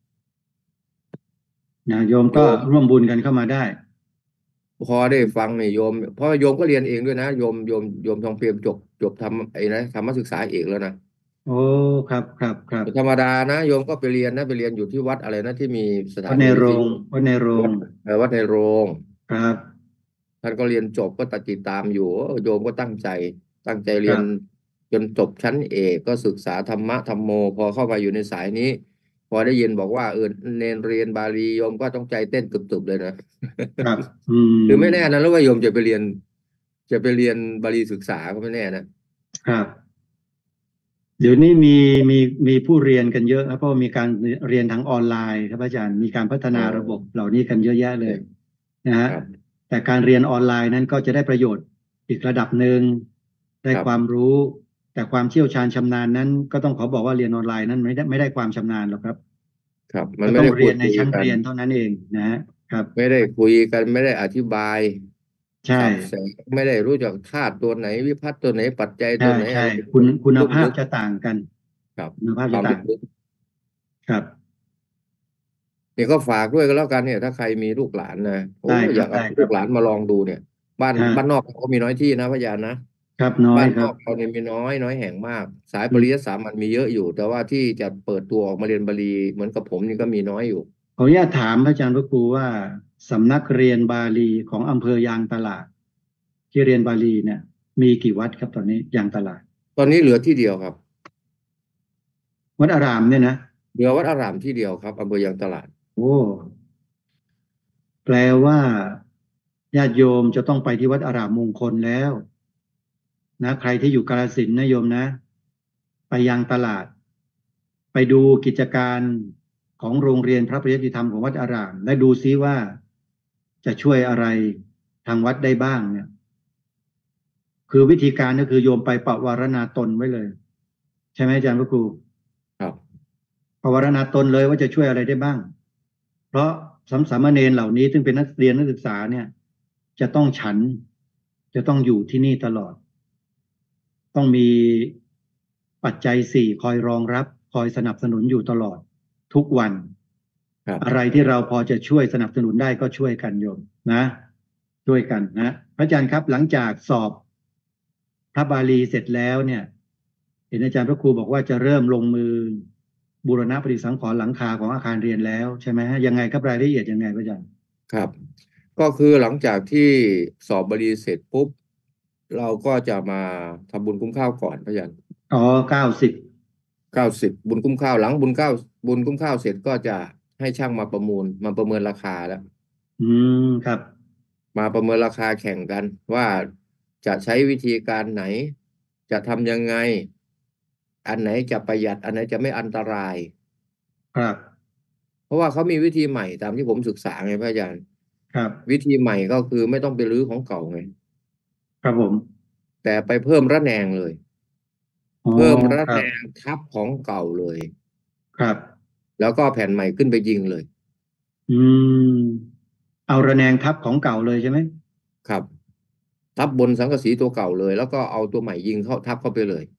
นะโยมโยก็มร่วมบุญกันเข้ามาได้พอได้ฟังเนี่ยโยมเพราะโยมก็เรียนเองด้วยนะโยมโยมโยมทองเปรมจบจบทำไอ้นะธรรมศึกษาเอกแล้วนะโอ้ครับครับครับธรรมดานะโยมก็ไปเรียนนะไปเรียนอยู่ที่วัดอะไรนะที่มีสถาวัดในโรงนีวิทยุวัดในโรงวัดเอ่อวัดในโรงครับท่านก็เรียนจบก็ตัดติดตามอยู่โอ้โยมก็ตั้งใจตั้งใจคเรียนรับจนจบชั้นเอกก็ศึกษาธรรมะธรรมโมพอเข้ามาอยู่ในสายนี้พอได้ยินบอกว่าเออเนนเรียนบาลีโยมก็ต้องใจเต้นตุบๆเลยนะครับอืคือไม่มแน่นะแล้วว่าโยมจะไปเรียนจะไปเรียนบาลีศึกษาก็ไม่แน่นะครับเดี๋ยวนี้มีมีมีผู้เรียนกันเยอะครับเพราะว่ามีการเรียนทางออนไลน์ครับอาจารย์มีการพัฒอ๋อนาระบบเหล่านี้กันเยอะแยะเลยนะฮะครับแต่การเรียนออนไลน์นั้นก็จะได้ประโยชน์อีกระดับหนึ่งได้ครับความรู้แต่ความเชี่ยวชาญชำนาญนั้นก็ต้องขอบอกว่าเรียนออนไลน์นั้นไม่ได้ไม่ได้ความชำนาญหรอกครับครับมันก็ไม่ได้พูดต้องเรียนในคุยกันชั้นเรียนเท่านั้นเองนะฮะครับไม่ได้คุยกันไม่ได้อธิบายใช่สับแสงไม่ได้รู้จักธาตุตัวไหนวิภัตตัวไหนปัจจัยตัใช่ใช่วไหนอะไรคุณคุณลุ่มลึกภาพจะต่างกันครับคุณภาพความจะต่างลึกลึกครับเนี่ยก็ฝากด้วยกันแล้วกันเนี่ยถ้าใครมีลูกหลานนะโอ้ได้คอยากเอารับได้ครับลูกหลานมาลองดูเนี่ยบ้านฮะบ้านนอกเขามีน้อยที่นะพะยานนะครับน้อยครับบ้านนอกเราเนี่ยมีน้อยน้อยแห่งมากสายปอืมริยัติสามัญมีเยอะอยู่แต่ว่าที่จะเปิดตัวออกมาเรียนบาลีเหมือนกับผมนี่ก็มีน้อยอยู่ขออนุญาตถามพระอาจารย์พระครูว่าสำนักเรียนบาลีของอำเภอยางตลาดที่เรียนบาลีเนี่ยมีกี่วัดครับตอนนี้ยางตลาดตอนนี้เหลือที่เดียวครับวัดอารามเนี่ยนะเหลือวัดอารามที่เดียวครับอำเภอยางตลาดโอ้แปลว่าญาติโยมจะต้องไปที่วัดอารามมงคลแล้วนะใครที่อยู่กาฬสินธุ์นะโยมนะไปยางตลาดไปดูกิจการของโรงเรียนพระปริยติธรรมของวัดอารามและดูซิว่าจะช่วยอะไรทางวัดได้บ้างเนี่ย คือวิธีการก็คือโยมไปปวารณาตนไว้เลยใช่ไหมอาจารย์พระครูครับปวารณาตนเลยว่าจะช่วยอะไรได้บ้างเพราะสามสามเณรเหล่านี้ซึ่งเป็นนักเรียนนักศึกษาเนี่ยจะต้องฉันจะต้องอยู่ที่นี่ตลอดต้องมีปัจจัยสี่คอยรองรับคอยสนับสนุนอยู่ตลอดทุกวันครับอะไรที่เราพอจะช่วยสนับสนุนได้ก็ช่วยกันโยมนะช่วยกันนะพระอาจารย์ครับหลังจากสอบพระบาลีเสร็จแล้วเนี่ยเห็นอาจารย์พระครูบอกว่าจะเริ่มลงมือบูรณะปฏิสังขรณ์หลังคาของอาคารเรียนแล้วใช่ไหมฮะยังไงครับรายละเอียดยังไงพระอาจารย์ครับก็คือหลังจากที่สอบบาลีเสร็จปุ๊บเราก็จะมาทำบุญคุ้มข้าวก่อนพะยันอ๋อเก้าสิบเก้าสิบบุญคุ้มข้าวหลังบุญเก้าบุญคุ้มข้าวเสร็จก็จะให้ช่างมาประมูลมาประเมินราคาแล้วอืมครับมาประเมินราคาแข่งกันว่าจะใช้วิธีการไหนจะทำยังไงอันไหนจะประหยัดอันไหนจะไม่อันตรายครับเพราะว่าเขามีวิธีใหม่ตามที่ผมศึกษาไงพระอาจารย์ครับวิธีใหม่ก็คือไม่ต้องไปรื้อของเก่าไงครับผมแต่ไปเพิ่มระแนงเลยอ๋อเพิ่มระครับแนงทับของเก่าเลยครับแล้วก็แผ่นใหม่ขึ้นไปยิงเลยอืมเอาระแนงทับของเก่าเลยใช่ไหมครับทับบนสังกะสีตัวเก่าเลย แล้วก็เอาตัวใหม่ยิงเข้าทับเข้าไปเลย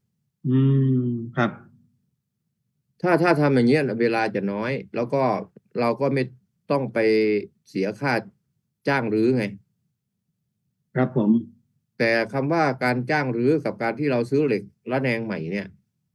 อืมครับถ้าถ้าทำอย่างเงี้ยเวลาจะน้อยแล้วก็เราก็ไม่ต้องไปเสียค่าจ้างรื้อไงครับผมแต่คำว่าการจ้างรื้อกับการที่เราซื้อเหล็กระแนงใหม่เนี่ย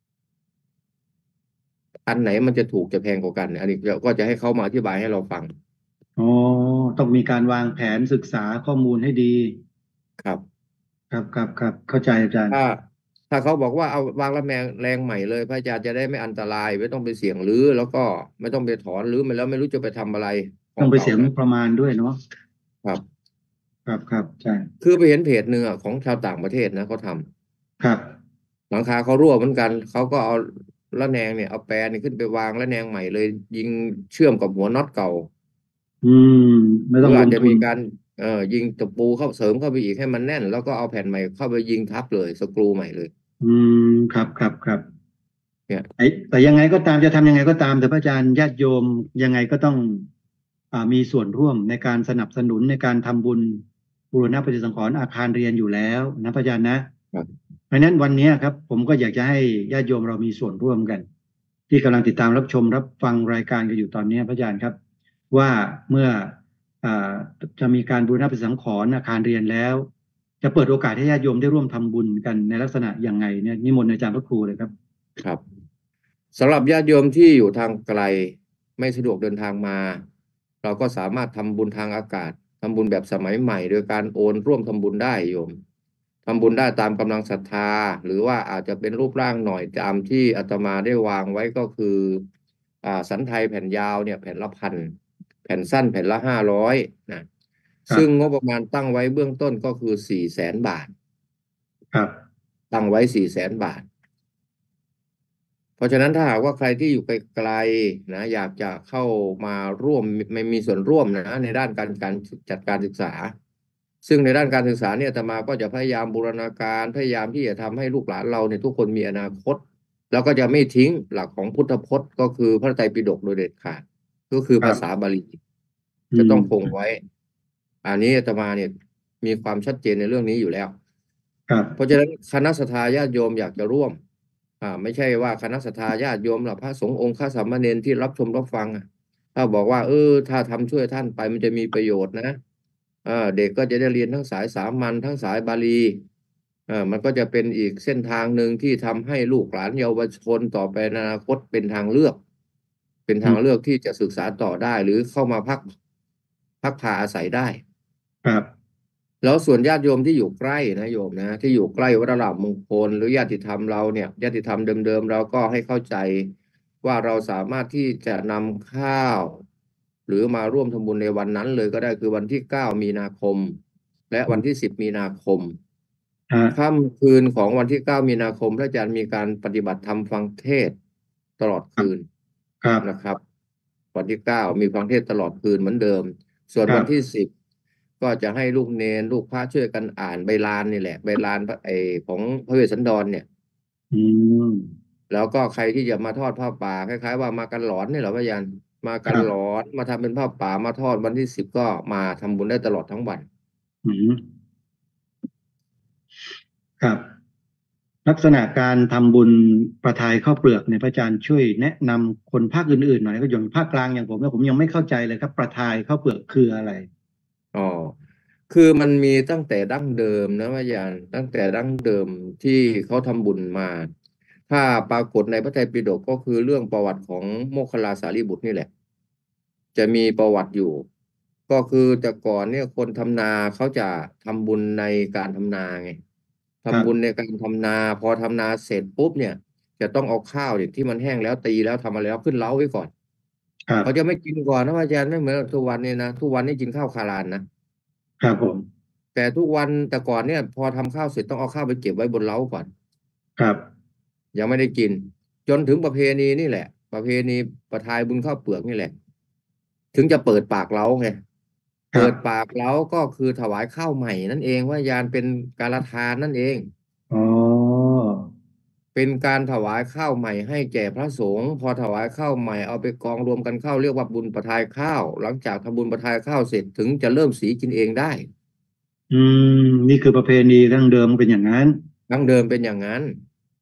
อันไหนมันจะถูกจะแพงกว่ากันอันนี้ก็จะให้เขามาอธิบายให้เราฟังอ๋อต้องมีการวางแผนศึกษาข้อมูลให้ดีครับครับครับครับเข้าใจอาจารย์ถ้าถ้าเขาบอกว่าเอาวางระแนงแรงใหม่เลยพระอาจารย์จะได้ไม่อันตรายไม่ต้องไปเสี่ยงรื้อแล้วก็ไม่ต้องไปถอนรื้อมาแล้วไม่รู้จะไปทำอะไรขอต้องไปงเก่านะเสียงบประมาณด้วยเนาะครับครับครับอาจารย์คือไปเห็นเพจหนึ่งอะของชาวต่างประเทศนะเขาทำครับหลังคาเขารั่วเหมือนกัน เขาก็เอาระแนงเนี่ยเอาแปรนี่ขึ้นไปวางระแนงใหม่เลยยิงเชื่อมกับหัวน็อตเก่าอืมไม่หรืออาจต้องลงทุนจะมีการเอ่อยิงตะปูเข้าเสริมเข้าไปอีกให้มันแน่นแล้วก็เอาแผ่นใหม่เข้าไปยิงทับเลยสกรูใหม่เลยอืมครับครับครับเนี่ยไอ้แต่ยังไงก็ตามจะทำยังไงก็ตามแต่พระอาจารย์ญาติโยมยังไงก็ต้องอ่ามีส่วนร่วมในการสนับสนุนในการทำบุญบูรณะปฏิสังขรณ์อาคารเรียนอยู่แล้วนะพระอาจารย์นะครับเพราะฉะนั้นวันนี้ครับผมก็อยากจะให้ญาติโยมเรามีส่วนร่วมกันที่กำลังติดตามรับชมรับฟังรายการกันอยู่ตอนนี้พระอาจารย์ครับว่าเมื่ออ่าจะมีการบูรณะปฏิสังขรณ์อาคารเรียนแล้วจะเปิดโอกาสให้ญาติโยมได้ร่วมทำบุญกันในลักษณะอย่างไงเนี่ยนิมนต์อาจารย์พระครูเลยครับครับสำหรับญาติโยมที่อยู่ทางไกลไม่สะดวกเดินทางมาเราก็สามารถทำบุญทางอากาศทำบุญแบบสมัยใหม่โดยการโอนร่วมทำบุญได้โยม ทำบุญได้ตามกำลังศรัทธาหรือว่าอาจจะเป็นรูปร่างหน่อยตามที่อาตมาได้วางไว้ก็คืออ่าสันไทยแผ่นยาวเนี่ยแผ่นละพันแผ่นสั้นแผ่นละห้าร้อยนะซึ่งงครับบประมาณตั้งไว้เบื้องต้นก็คือสี่แสนบาทครับตั้งไว้สี่แสนบาทเพราะฉะนั้นถ้าหากว่าใครที่อยู่ไกลๆนะอยากจะเข้ามาร่วมไม่มีส่วนร่วมนะในด้านการการจัดการศึกษาซึ่งในด้านการศึกษาเนี่ยอาตมาก็จะพยายามบูรณาการพยายามที่จะทำให้ลูกหลานเราเนี่ยทุกคนมีอนาคตแล้วก็จะไม่ทิ้งหลักของพุทธพจน์ก็คือพระไตรปิฎกโดยเด็ดขาดก็คือภาษาครับบาลีอืจะต้องคงมไว้อันนี้อาตมาเนี่ยมีความชัดเจนในเรื่องนี้อยู่แล้วครับเพราะฉะนั้นคณะสัตยาญาติโยมอยากจะร่วม อ่าไม่ใช่ว่าคณะสัตยาญาติโยมหรอกพระสงฆ์องค์ข้าสามเณรที่รับชมรับฟังอ่ะถ้าบอกว่าเออถ้าทำช่วยท่านไปมันจะมีประโยชน์นะเออเด็กก็จะได้เรียนทั้งสายสามัญทั้งสายบาลีเออมันก็จะเป็นอีกเส้นทางหนึ่งที่ทำให้ลูกหลานเยาวชนต่อไปในอนาคตเป็นทางเลือกเป็นอืมทางเลือกที่จะศึกษาต่อได้หรือเข้ามาพักพักพาอาศัยได้ครับแล้วส่วนญาติโยมที่อยู่ใกล้นะโยมนะที่อยู่ใกล้วัดหลามมงคลหรือญาติธรรมเราเนี่ยญาติธรรมเดิมๆเราก็ให้เข้าใจว่าเราสามารถที่จะนำข้าวหรือมาร่วมทำบุญในวันนั้นเลยก็ได้คือวันที่เก้ามีนาคมและวันที่สิบมีนาคมฮะค่ำคืนของวันที่เก้ามีนาคมพระอาจารย์มีการปฏิบัติธรรมฟังเทศน์ตลอดครับคืนครับนะครับวันที่เก้ามีฟังเทศน์ตลอดคืนเหมือนเดิม ส่วนครับวันที่สิบก็จะให้ลูกเนรลูกพระช่วยกันอ่านใบลานนี่แหละใบลานพระไอของพระเวสสันดรเนี่ยอืมแล้วก็ใครที่จะมาทอดผ้าป่าคล้ายๆว่ามากันหลอนนี่เหรอพระยันมาคกันรับหลอนมาทำเป็นผ้าป่ามาทอดวันที่สิบก็มาทำบุญได้ตลอดทั้งวันอืมครับ ลักษณะการทำบุญประทายข้าวเปลือกเนี่ยพระอาจารย์ช่วยแนะนำคนภาคอื่นๆหน่อยก็อย่างภาคกลางอย่างผมเนี่ยผมยังไม่เข้าใจเลยครับประทายข้าวเปลือกคืออะไรอ๋อคือมันมีตั้งแต่ดั้งเดิมนะพระยันตั้งแต่ดั้งเดิมที่เขาทำบุญมาถ้าปรากฏในพระไตรปิฎกก็คือเรื่องประวัติของโมคคัลลาสารีบุตรนี่แหละ จะมีประวัติอยู่ก็คือแต่ก่อนเนี่ยคนทำนาเขาจะทำบุญในการทำนาไงครัทำบุญในบการทำนาพอทำนาเสร็จปุ๊บเนี่ยจะต้องเอาข้าวเนี่ยที่มันแห้งแล้วตีแล้วทำมาแล้วขึ้นเล้าไว้ก่อนครับเขาจะไม่กินก่อนนะอาจารย์ไม่เหมือนทุกวันนี้นะทุกวันนี้กินข้าวคารานนะครับผมแต่ทุกวันแต่ก่อนเนี่ยพอทำข้าวเสร็จต้องเอาข้าวไปเก็บไว้บนเล้าก่อนครับยังไม่ได้กินจนถึงประเพณีนี่แหละประเพณีประทายบุญข้าวเปลือกนี่แหละถึงจะเปิดปากเล้าไงคเปิรับดปากเล้าก็คือถวายข้าวใหม่นั่นเองว่ายานเป็นการทานนั่นเองอ๋อเป็นการถวายข้าวใหม่ให้แก่พระสงฆ์พอถวายข้าวใหม่เอาไปกองรวมกันเข้าเรียกว่าบุญประทายข้าวหลังจากทำบุญประทายข้าวเสร็จถึงจะเริ่มสีกินเองได้อืมนี่คือประเพณีดั้งเดิมเป็นอย่างนั้นดั้งเดิมเป็นอย่างนั้น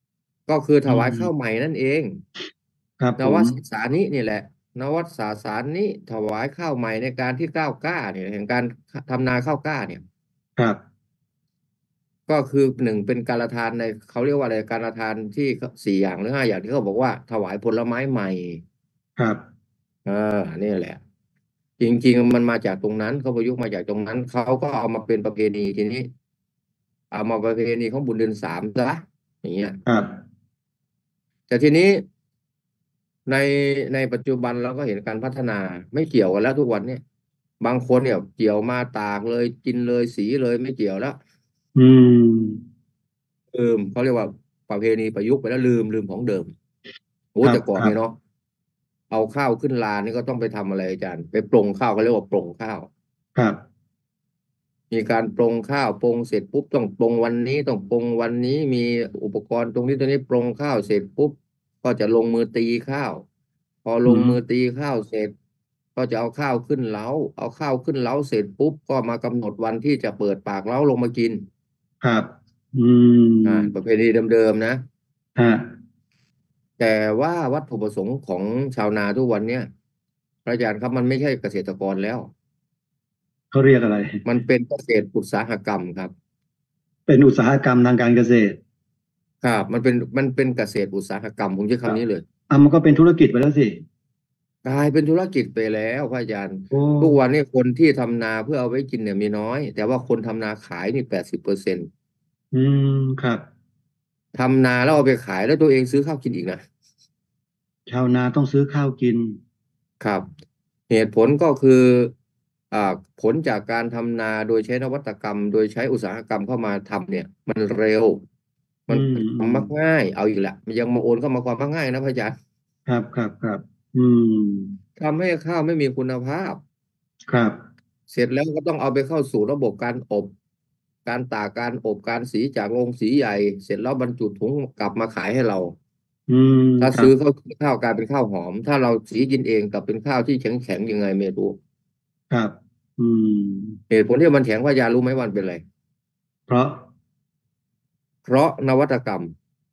ก็คือถอืวายมข้าวใหม่นั่นเองครับนผมวัตสานินี่แหละนวัตสาสานิถวายข้าวใหม่ในการที่ก้าวกล้าเนี่ยแห่งการทำนาข้าวกล้าเนี่ยครับก็คือหนึ่งเป็นการละทานในเขาเรียกว่าอะไรการละทานที่สี่อย่างหรือห้าอย่างที่เขาบอกว่าถวายผลไม้ใหม่ครับเออนี่แหละจริงๆมันมาจากตรงนั้นเขาประยุกต์มาจากตรงนั้นเขาก็เอามาเป็นประเพณีทีนี้เอามาประเพณีของบุญเดือนสามซะอย่างเงี้ยครับแต่ทีนี้ในในปัจจุบันเราก็เห็นการพัฒนาไม่เกี่ยวกันแล้วทุกวันเนี่ยบางคนเนี่ยเกี่ยวมาตากเลยกินเลยสีเลยไม่เกี่ยวแล้วอืมลืมเขาเรียกว่าประเพณีประยุกต์ไปแล้วลืมลืมของเดิมโอ้ครับแต่ก่อครับนเนี่ยเนาะ เอาข้าวขึ้นลานี่ก็ต้องไปทำอะไรอาจารย์ไปปรุงข้าวเขาเรียกว่าปรุงข้าวครับมีการปรุงข้าวปรุงเสร็จปุ๊บต้องปรุงวันนี้ต้องปรุงวันนี้มีอุปกรณ์ตรงนี้ตรงนี้ปรุงข้าวเสร็จปุ๊บก็จะลงมือตีข้าวพอลอืมงมือตีข้าวเสร็จก็จะเอาข้าวขึ้นเล้าเอาข้าวขึ้นเล้าเสร็จปุ๊บก็มากำหนดวันที่จะเปิดปากเล้าลงมากินครับอือ่ามประเพณีเดิมๆนะฮะแต่ว่าวัตถุประสงค์ของชาวนาทุกวันเนี้ยพระอาจารย์ครับมันไม่ใช่เกษตรกรแล้วเขาเรียกอะไรมันเป็นเกษตรอุตสาหกรรมครับเป็นอุตสาหกรรมทางการเกษตรครับมันเป็นมันเป็นเกษตรอุตสาหกรรมผมใช้ครับคำนี้เลยอ่ะมันก็เป็นธุรกิจไปแล้วสิกลายเป็นธุรกิจไปแล้วพระอาจารย์โอ้ทุกวันนี้คนที่ทำนาเพื่อเอาไว้กินเนี่ยมีน้อยแต่ว่าคนทำนาขายนี่แปดสิบเปอร์เซ็นต์อืมครับทำนาแล้วเอาไปขายแล้วตัวเองซื้อข้าวกินอีกนะชาวนาต้องซื้อข้าวกินครับเหตุผลก็คืออ่าผลจากการทำนาโดยใช้นวัตกรรมโดยใช้อุตสาหกรรมเข้ามาทำเนี่ยมันเร็วอืมันมอืมทำมักง่ายเอาอีกแหละมันยังมาโอนเข้ามาความมักง่ายนะพระอาจารย์ครับครับครับอืมทำให้ข้าวไม่มีคุณภาพครับเสร็จแล้วก็ต้องเอาไปเข้าสู่ระบบการอบการตากการอบการสีจากโรงสีใหญ่เสร็จแล้วบรรจุถุงกลับมาขายให้เราอืมถ้าครับซื้อข้าวข้าวกลายเป็นข้าวหอมถ้าเราสีกินเองกลับเป็นข้าวที่แข็งแข็งยังไงไม่รู้ครับอืมเหตุผลที่มันแข็งเพราะยารู้ไหมวามันเป็นไรเพราะเพราะนวัตกรรม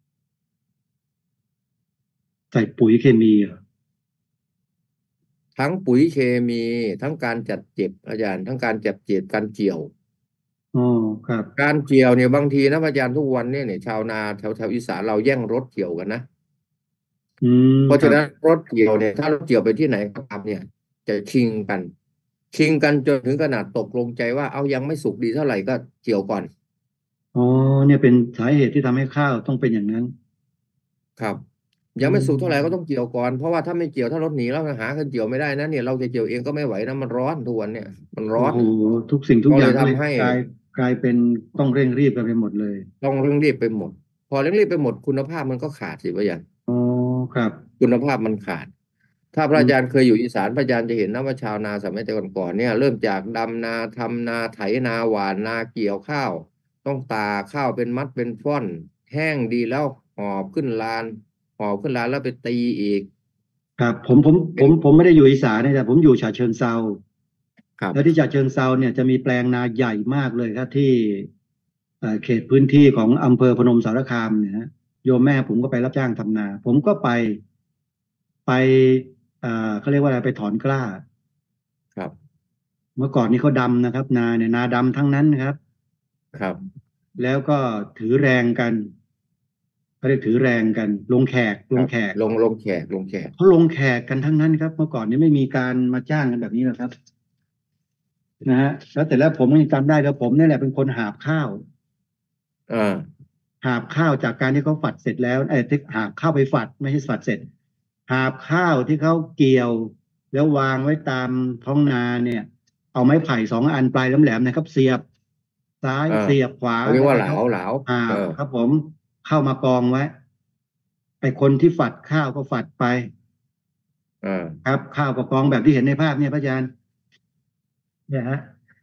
ใส่ปุ๋ยเคมีเหรอทั้งปุ๋ยเคมีทั้งการจัดเก็บอาจารย์ทั้งการจัดเก็บการเกี่ยวอ๋อครับการเกี่ยวเนี่ยบางทีนะอาจารย์ทุกวันเนี่ยเนี่ยชาวนาแถวแถวอีสานเราแย่งรถเกี่ยวกันนะอืมเพราะครับฉะนั้นรถเกี่ยวเนี่ยถ้ารถเกี่ยวไปที่ไหนก็ตามเนี่ยจะชิงกันชิงกันจนถึงขนาดตกลงใจว่าเอายังไม่สุกดีเท่าไหร่ก็เกี่ยวก่อนอ๋อเนี่ยเป็นสาเหตุที่ทำให้ข้าวต้องเป็นอย่างนั้นครับอืยังไม่สุกเท่าไหร่ก็ต้องมเกี่ยวก่อนเพราะว่าถ้าไม่เกี่ยวถ้ารถหนีแล้วหากันเกี่ยวไม่ได้นะเนี่ยเราจะเกี่ยวเองก็ไม่ไหวนะมันร้อนทุกวันเนี่ยมันร้อนโอ้โหทุกสิ่งทุกก็อย่างก็เลยเลยทำให้กลายกลายเป็นต้องเร่งรีบกันไปหมดเลยต้องเร่งรีบไปหมดพอเร่งรีบไปหมดคุณภาพมันก็ขาดสิว่าอย่างอ๋อครับคุณภาพมันขาด ถ้าพระอืมอาจารย์เคยอยู่อีสานพระอาจารย์จะเห็นนะว่าชาวนาสมัยแต่ก่อนๆเนี่ยเริ่มจากดำนาทำนาไถนาหว่านนาเกี่ยวข้าวต้องตากข้าวเป็นมัดเป็นฟ่อนแห้งดีแล้วหอบขึ้นลานหอบขึ้นลานแล้วไปตีอีกครับผมผมผเป็นมผมไม่ได้อยู่อีสานนะแต่ผมอยู่ฉะเชิงเทราครับแล้วที่ฉะเชิงเทราเนี่ยจะมีแปลงนาใหญ่มากเลยครับที่เอ่อเขตพื้นที่ของอำเภอพนมสารคามเนี่ยฮะโยมแม่ผมก็ไปรับจ้างทำนาผมก็ไปไปเอ่อเขาเรียกว่าอะไรไปถอนกล้าครับเมื่อก่อนนี้เขาดำนะครับนาเนี่ยนาดำทั้งนั้นนะครับครับแล้วก็ถือแรงกันเขาเรียกถือแรงกันลงแขกครับลงแขกลงลงแขกลงแขกเขาลงแขกกันทั้งนั้นครับเมื่อก่อนนี้ไม่มีการมาจ้างกันแบบนี้หรอกครับนะฮะแล้วแต่แล้วผมก็ยังจำได้แล้วผมนี่แหละเป็นคนหาบข้าวอ่าหาบข้าวจากการที่เขาฝัดเสร็จแล้วเอ้ยที่หาบข้าวไปฝัดไม่ใช่ฝัดเสร็จหาบข้าวที่เขาเกี่ยวแล้ววางไว้ตามท้องนาเนี่ยเอาไม้ไผ่สองอันปลายแหลมๆนะครับเสียบซ้ายอ่าเสียบขวาเขาเรียกว่าเหลาแล้วก็ยกเหลาหาเออบครับผมเข้ามากองไว้ไอ้คนที่ฝัดข้าวก็ฝัดไปอ่าครับข้าวก็กองแบบที่เห็นในภาพเนี่ยพระอาจารย์เนี่ยฮะ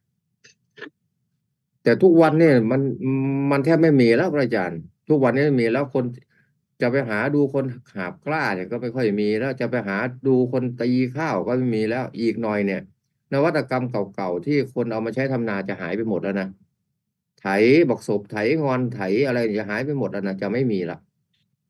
แต่ทุกวันเนี่ยมันมันแทบไม่มีแล้วพระอาจารย์ทุกวันนี้ไม่มีแล้วคนจะไปหาดูคนหาบกล้าเนี่ยก็ไม่ค่อยมีแล้วจะไปหาดูคนตีข้าวก็ไม่มีแล้วอีกหน่อยเนี่ยนวัตกรรมเก่าๆที่คนเอามาใช้ทำนาจะหายไปหมดแล้วนะไถบักศพไถงอนไถอะไรเนี่ยจะหายไปหมดแล้วนะจะไม่มีละ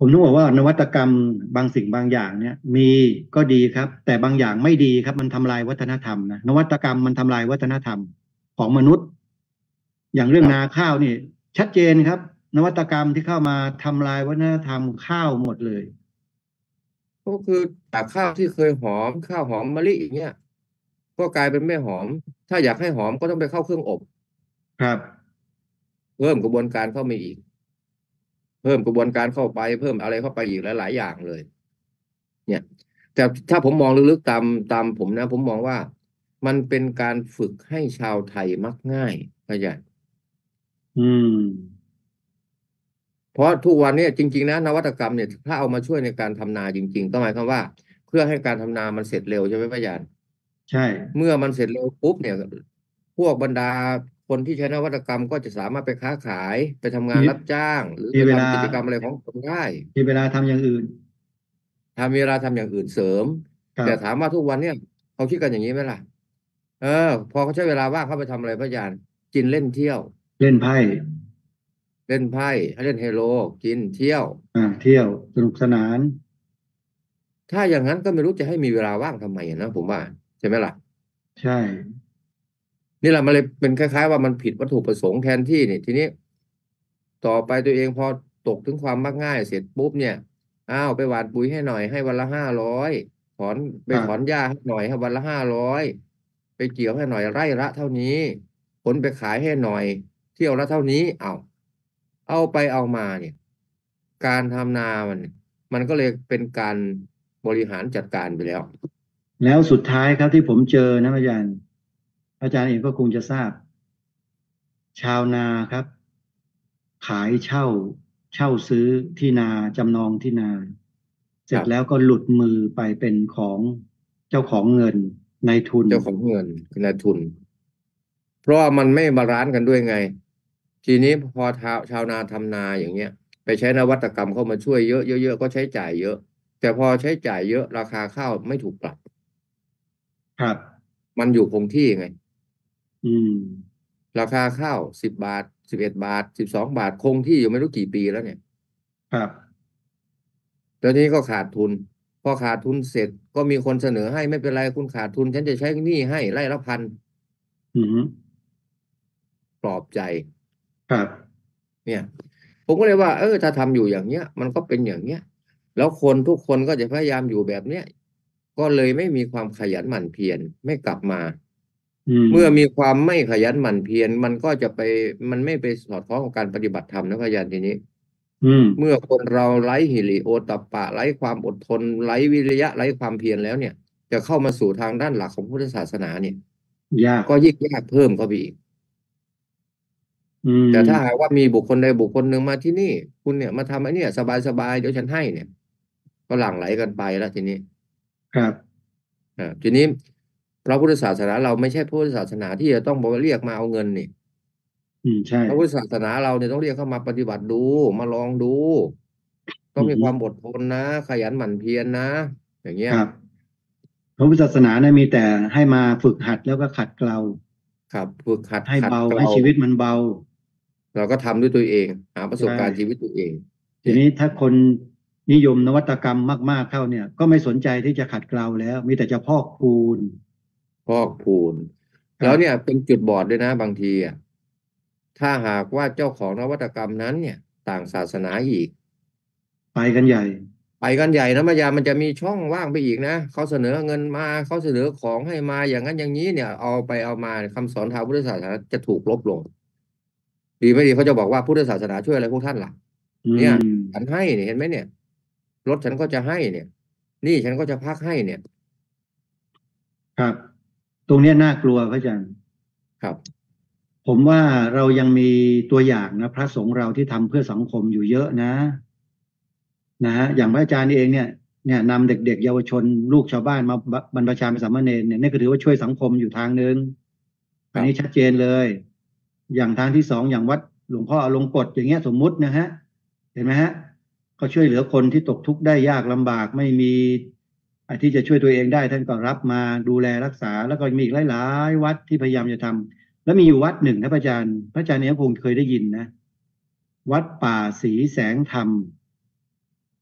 ผมต้องบอกว่านวัตกรรมบางสิ่งบางอย่างเนี่ยมีก็ดีครับแต่บางอย่างไม่ดีครับมันทำลายวัฒนธรรมนะนวัตกรรมมันทำลายวัฒนธรรมของมนุษย์อย่างเรื่องนาครับข้าวนี่ชัดเจนครับนวัตกรรมที่เข้ามาทำลายวัฒนธรรมข้าวหมดเลยก็คือจากข้าวที่เคยหอมข้าวหอมมะลิอย่างเงี้ยก็กลายเป็นไม่หอมถ้าอยากให้หอมก็ต้องไปเข้าเครื่องอบครับเพิ่มกระบวนการเข้ามาอีกเพิ่มกระบวนการเข้าไปเพิ่มอะไรเข้าไปอีกหลายๆอย่างเลยเนี่ยแต่ถ้าผมมองลึกๆตามตามผมนะผมมองว่ามันเป็นการฝึกให้ชาวไทยมักง่ายเข้าใจอืมเพราะทุกวันนี้จริงๆนะนวัตกรรมเนี่ยถ้าเอามาช่วยในการทำนาจริงๆก็หมายความว่าเพื่อให้การทำนามันเสร็จเร็วใช่ไหมพระอาจารย์ใช่เมื่อมันเสร็จเร็วปุ๊บเนี่ยพวกบรรดาคนที่ใช้นวัตกรรมก็จะสามารถไปค้าขายไปทำงานมีรับจ้างหรือมีเวลาไปทำกิจกรรมอะไรของตนได้มีเวลาทำอย่างอื่นทำเวลาทำอย่างอื่นเสริมครับแต่ถามว่าทุกวันเนี่ยเขาคิดกันอย่างนี้ไหมล่ะเออพอเขาใช้เวลาว่างเขาไปทำอะไรพระอาจารย์กินเล่นเที่ยวเล่นไพ่เล่นไพ่เล่นไฮโลกินเที่ยวอ่าเที่ยวสนุกสนานถ้าอย่างนั้นก็ไม่รู้จะให้มีเวลาว่างทำไมอะนะผมว่าใช่ไหมล่ะใช่นี่แหละมันเลยเป็นคล้ายๆว่ามันผิดวัตถุประสงค์แทนที่นี่ทีนี้ต่อไปตัวเองพอตกถึงความมักง่ายเสร็จปุ๊บเนี่ยอ้าวไปหว่านปุ๋ยให้หน่อยให้วันละห้าร้อยถอนไปครับถอนหญ้าให้หน่อยให้วันละห้าร้อยไปเกี่ยวให้หน่อยไร่ละเท่านี้ผลไปขายให้หน่อยเที่ยวละเท่านี้เอาเอาไปเอามาเนี่ยการทำนามันมันก็เลยเป็นการบริหารจัดการไปแล้วแล้วสุดท้ายครับที่ผมเจอนะอาจารย์อาจารย์เองก็คงจะทราบชาวนาครับขายเช่าเช่าซื้อที่นาจำนองที่นาเสร็จแล้วครับก็หลุดมือไปเป็นของเจ้าของเงินในทุนเจ้าของเงินคือนายทุนเพราะว่ามันไม่บาลานซ์กันด้วยไงทีนี้พอชาวชาวนาทำนาอย่างเงี้ยไปใช้นวัตกรรมเข้ามาช่วยเยอะเยอะๆก็ใช้จ่ายเยอะแต่พอใช้จ่ายเยอะราคาข้าวไม่ถูกปรับครับมันอยู่คงที่ไงอืมราคาข้าวสิบบาทสิบเอ็ดบาทสิบสองบาทคงที่อยู่ไม่รู้กี่ปีแล้วเนี่ยครับแล้วทีนี้ก็ขาดทุนพอขาดทุนเสร็จก็มีคนเสนอให้ไม่เป็นไรคุณขาดทุนฉันจะใช้หนี้ให้ไร่ละพันอืมปลอบใจครับเนี่ยผมก็เลยว่าเออถ้าทำอยู่อย่างเนี้ยมันก็เป็นอย่างเนี้ยแล้วคนทุกคนก็จะพยายามอยู่แบบเนี้ยก็เลยไม่มีความขยันหมั่นเพียรไม่กลับมาอืมเมื่อมีความไม่ขยันหมั่นเพียรมันก็จะไปมันไม่ไปสอดคล้องกับการปฏิบัติธรรมนะพระอาจารย์ทีนี้อืมเมื่อคนเราไร้หิริโอตตัปปะไร้ความอดทนไร้วิริยะไร้ความเพียรแล้วเนี่ยจะเข้ามาสู่ทางด้านหลักของพุทธศาสนาเนี่ยยากก็ยิ่งยากเพิ่มเข้าไปอีกอืแต่ถ้าหากมว่ามีบุคคลใดบุคคลหนึ่งมาที่นี่คุณเนี่ยมาทำไอ้เนี่ยสบายสบายเดี๋ยวฉันให้เนี่ยก็หลั่งไหลกันไปแล้วทีนี้ครับอ่าทีนี้พระพุทธศาสนาเราไม่ใช่พุทธศาสนาที่จะต้องบอกว่าเรียกมาเอาเงินนี่อืมใช่พระพุทธศาสนาเราเนี่ยต้องเรียกเข้ามาปฏิบัติดูมาลองดูต้ออืมงมีความอดทนนะขยันหมั่นเพียรนะอย่างเงี้ยครับพระพุทธศาสนาเนี่ยมีแต่ให้มาฝึกหัดแล้วก็ขัดเกลาครับฝึกหัดให้เบาขัดเกลาให้ชีวิตมันเบาเราก็ทำด้วยตัวเองหาประสใช่บการณ์ชีวิตตัวเองเนี่ยทีนี้ถ้าคนนิยมนวัตกรรมมากๆเข้าเนี่ยก็ไม่สนใจที่จะขัดเกลาแล้วมีแต่จะพอกพูนพอกพูนแล้วเนี่ยครับเป็นจุดบอดด้วยนะบางทีอ่ะ ถ้าหากว่าเจ้าของนวัตกรรมนั้นเนี่ยต่างศาสนาอีกไปกันใหญ่ไปกันใหญ่นะมายามันจะมีช่องว่างไปอีกนะเขาเสนอเงินมาเขาเสนอของให้มาอย่างนั้นอย่างนี้เนี่ยเอาไปเอามาคำสอนทางพุทธศาสนาจะถูกลบลงดีไม่ดีเขาจะบอกว่าพุทธศาสนาช่วยอะไรพวกท่านล่ะอืเนี่ยมฉันให้เนี่ยเห็นไหมเนี่ยรถฉันก็จะให้เนี่ยนี่ฉันก็จะพักให้เนี่ยครับตรงเนี้ยน่ากลัวพระอาจารย์ครับผมว่าเรายังมีตัวอย่างนะพระสงฆ์เราที่ทำเพื่อสังคมอยู่เยอะนะนะฮะอย่างพระอาจารย์เองเนี่ยเนี่ยนำเด็กๆเยาวชนลูกชาวบ้านมาบรรพชาเป็นสามเณรเนี่ยนี่ก็ถือว่าช่วยสังคมอยู่ทางนึงอันนี้ชัดครับเจนเลยอย่างทางที่สองอย่างวัดหลวงพ่ออลงกฎอย่างเงี้ยสมมุตินะฮะเห็นไหมฮะก็ช่วยเหลือคนที่ตกทุกข์ได้ยากลำบากไม่มีอะไรที่จะช่วยตัวเองได้ท่านก็รับมาดูแลรักษาแล้วก็มีอีกหลายๆวัดที่พยายามจะทำแล้วมีอยู่วัดหนึ่งนะพระอาจารย์พระอาจารย์เนี่ยคงเคยได้ยินนะวัดป่าศรีแสงธรรม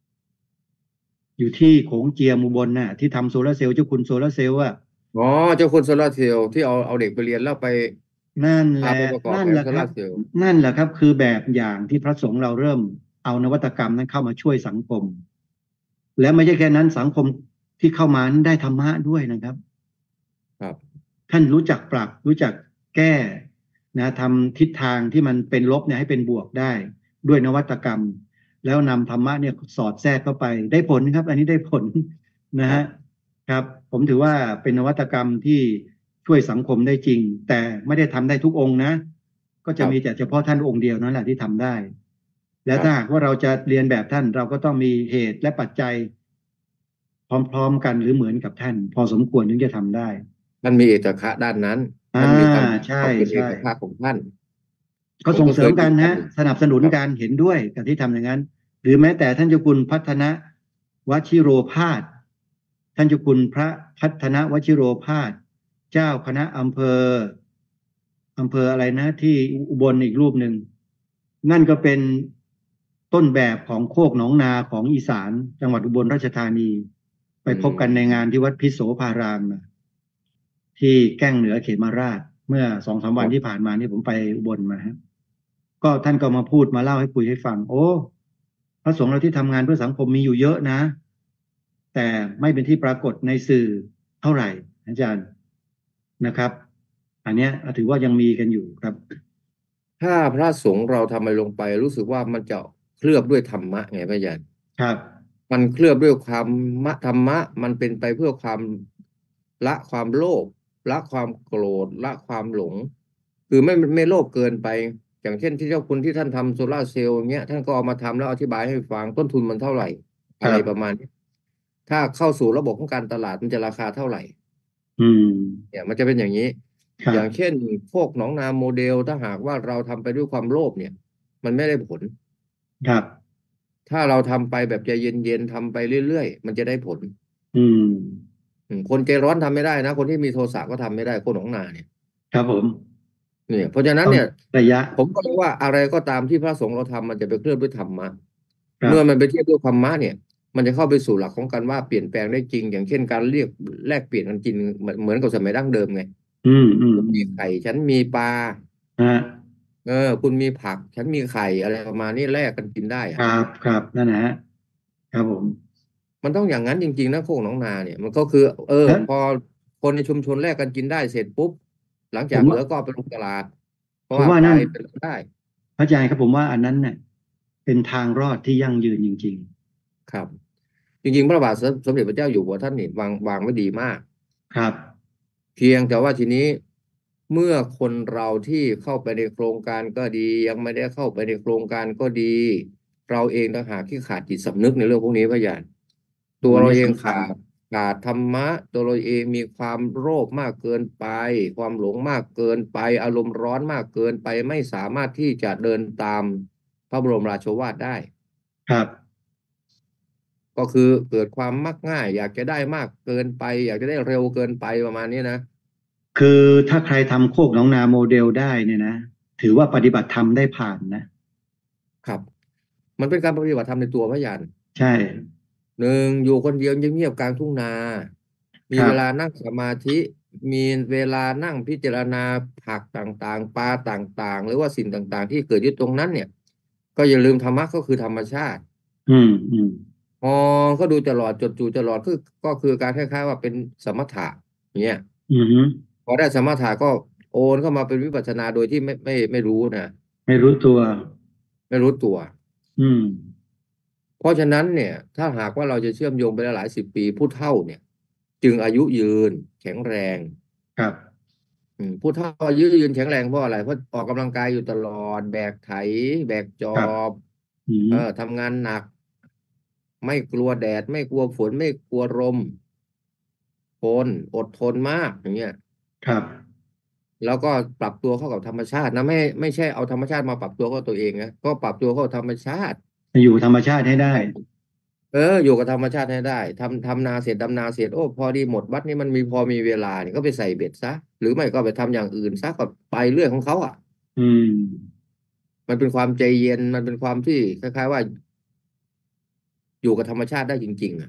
อยู่ที่โขงเจียมอุบลน่ะที่ทำโซลาร์เซลล์เจ้าคุณโซลาร์เซลล์อ่ะอ๋อเจ้าคุณโซลาร์เซลล์ที่เอาเอาเด็กไปเรียนแล้วไปนั่นแหละพาไปประกอบนั่แผงโซนแหละครับลาร์เซลล์นั่นแหละครับคือแบบอย่างที่พระสงฆ์เราเริ่มเอานวัตกรรมนั้นเข้ามาช่วยสังคมและไม่ใช่แค่นั้นสังคมที่เข้ามานั้นได้ธรรมะด้วยนะครับครับท่านรู้จักปรับรู้จักแก้นะทำทิศทางที่มันเป็นลบเนี่ยให้เป็นบวกได้ด้วยนวัตกรรมแล้วนำธรรมะเนี่ยสอดแทรกเข้าไปได้ผลครับอันนี้ได้ผลนะฮะครับครับผมถือว่าเป็นนวัตกรรมที่ช่วยสังคมได้จริงแต่ไม่ได้ทำได้ทุกองค์นะก็ครับจะมีแต่เฉพาะท่านองค์เดียวนั่นแหละที่ทำได้และครับถ้าหากว่าเราจะเรียนแบบท่านเราก็ต้องมีเหตุและปัจจัยพร้อมๆกันหรือเหมือนกับท่านพอสมควรถึงจะทำได้ท่านมีเอกลักษณ์ด้านนั้นอ่าท่านมีความใช่ชอบเป็นเอใช่กลักษณ์ของท่านก็ส่งเสริผมก็เคยดูมกันฮะท่านอยู่สนับสนุนครับการเห็นด้วยกับที่ทำอย่างนั้นหรือแม้แต่ท่านเจ้าคุณพัฒนวชิโรภาสท่านเจ้าคุณพระพัฒนวชิโรภาสเจ้าคณะอำเภออำเภออะไรนะที่อุบลอีกรูปหนึ่งนั่นก็เป็นต้นแบบของโคกหนองนาของอีสานจังหวัดอุบลราชธานีไปอืพบกันในงานที่มวัดพิโสภารามนะที่แก้งเหนือเขมราชเมื่อสองสามวันที่ครับผ่านมานี่ผมไปอุบลมาฮะ ก็ท่านก็มาพูดมาเล่าให้คุยให้ฟังโอ้พระสงฆ์เราที่ทำงานเพื่อสังคมมีอยู่เยอะนะแต่ไม่เป็นที่ปรากฏในสื่อเท่าไหร่อาจารย์นะครับอันเนี้ยถือว่ายังมีกันอยู่ครับถ้าพระสงฆ์เราทำอะไรลงไปรู้สึกว่ามันจะเคลือบด้วยธรรมะไงพระอาจารย์ครับมันเคลือบด้วยความมะธรรมะมันเป็นไปเพื่อความละความโลภละความโกรธละความหลงคือไม่ไม่โลภเกินไปอย่างเช่นที่เจ้าคุณที่ท่านทำโซลาร์เซลล์อย่างเงี้ยท่านก็เอามาทำแล้วอธิบายให้ฟังต้นทุนมันเท่าไหร่อะไรครับประมาณนี้ถ้าเข้าสู่ระบบของการตลาดมันจะราคาเท่าไหร่อืมเนี่ยมันจะเป็นอย่างนี้ครับอย่างเช่นโคกหนองนาโมเดลถ้าหากว่าเราทำไปด้วยความโลภเนี่ยมันไม่ได้ผลครับถ้าเราทำไปแบบใจเย็นๆทำไปเรื่อยๆมันจะได้ผลอืมอืมคนใจร้อนทำไม่ได้นะคนที่มีโทสะก็ทำไม่ได้คนหนองนาเนี่ยครับผมเนี่ยเพราะฉะนั้นต้องเนี่ยระยะผมก็เลยว่าอะไรก็ตามที่พระสงฆ์เราทำมันจะไปเคลื่อนด้วยธรรมะเมื่อมันครับไปเทียบด้วยธรรมะเนี่ยมันจะเข้าไปสู่หลักของการว่าเปลี่ยนแปลงได้จริงอย่างเช่นการเรียกแลกเปลี่ยนกันกินเหมือนเหมือนกับสมัยดั้งเดิมไงอืมอืมคุณอืมมีไข่ฉันมีปลาฮะเออคุณมีผักฉันมีไข่อะไรประมาณนี้แลกกันกินได้คอะรับครับนั่นนะฮะครับผมมันต้องอย่างนั้นจริงๆนะโคกหนองนาเนี่ยมันก็คือเออแล้วพอคนในชุมชนแลกกันกินได้เสร็จปุ๊บหลังจากเหลืผมว่าอก็เอาไปลงตลาดก็ว่าไปผมว่านั่นเป็นไปได้พระอาจารย์ครับผมว่าอันนั้นเนี่ยเป็นทางรอดที่ยั่งยืนจริงครับจริงๆพระบาทสมเด็จพระเจ้าอยู่หัวท่านนี่วางวางไว้ดีมากๆครับเพียงแต่ว่าทีนี้เมื่อคนเราที่เข้าไปในโครงการก็ดียังไม่ได้เข้าไปในโครงการก็ดีเราเองต่างหากที่ขาดจิตสำนึกในเรื่องพวกนี้พระยานตัววันเรานี้สำคัญเองขาดขาดธรรมะตัวเราเองมีความโลภมากเกินไปความหลงมากเกินไปอารมณ์ร้อนมากเกินไปไม่สามารถที่จะเดินตามพระบรมราโชวาทได้ครับก็คือเกิดความมักง่ายอยากจะได้มากเกินไปอยากจะได้เร็วเกินไปประมาณนี้นะคือถ้าใครทำโคกหนองนาโมเดลได้เนี่ยนะถือว่าปฏิบัติธรรมได้ผ่านนะครับมันเป็นการปฏิบัติธรรมในตัวพระยานใช่หนึ่งอยู่คนเดียวเงียบๆกลางทุ่งนามีครับเวลานั่งสมาธิมีเวลานั่งพิจารณาผักต่างๆปลาต่างๆหรือว่าสิ่งต่างๆที่เกิดอยู่ตรงนั้นเนี่ยก็อย่าลืมธรรมะก็คือธรรมชาติอืมอืมมองก็ดูตลอดจดจ่อตลอดคือก็คือการคล้ายๆว่าเป็นสมถะเนี่ยอืมฮึพอได้สมถะก็โอนเข้ามาเป็นวิปัสสนาโดยที่ไม่ไม่ไม่รู้นะไม่รู้ตัวไม่รู้ตัวอืมเพราะฉะนั้นเนี่ยถ้าหากว่าเราจะเชื่อมโยงไปได้หลายสิบปีผู้เฒ่าเนี่ยจึงอายุยืนแข็งแรงครับอืมผู้เฒ่าอายุยืนแข็งแรงเพราะอะไรเพราะออกกำลังกายอยู่ตลอดแบกไถแบกจอครับบอืมเออทำงานหนักไม่กลัวแดดไม่กลัวฝนไม่กลัวลมทนอดทนมากอย่างเงี้ยครับแล้วก็ปรับตัวเข้ากับธรรมชาตินะไม่ไม่ใช่เอาธรรมชาติมาปรับตัวเข้ากับตัวเองนะก็ปรับตัวเข้ากับธรรมชาติอยู่ธรรมชาติให้ได้เอออยู่กับธรรมชาติให้ได้ทำทำนาเสร็จดำนาเสร็จโอ้พอดีหมดวัดนี่มันมีพอมีเวลาเนี่ยก็ไปใส่เบ็ดซะหรือไม่ก็ไปทำอย่างอื่นซะก็ไปเรื่องของเขาอ่ะอืมมันเป็นความใจเย็นมันเป็นความที่คล้ายๆว่าอยู่กับธรรมชาติได้จริงๆอ่ะ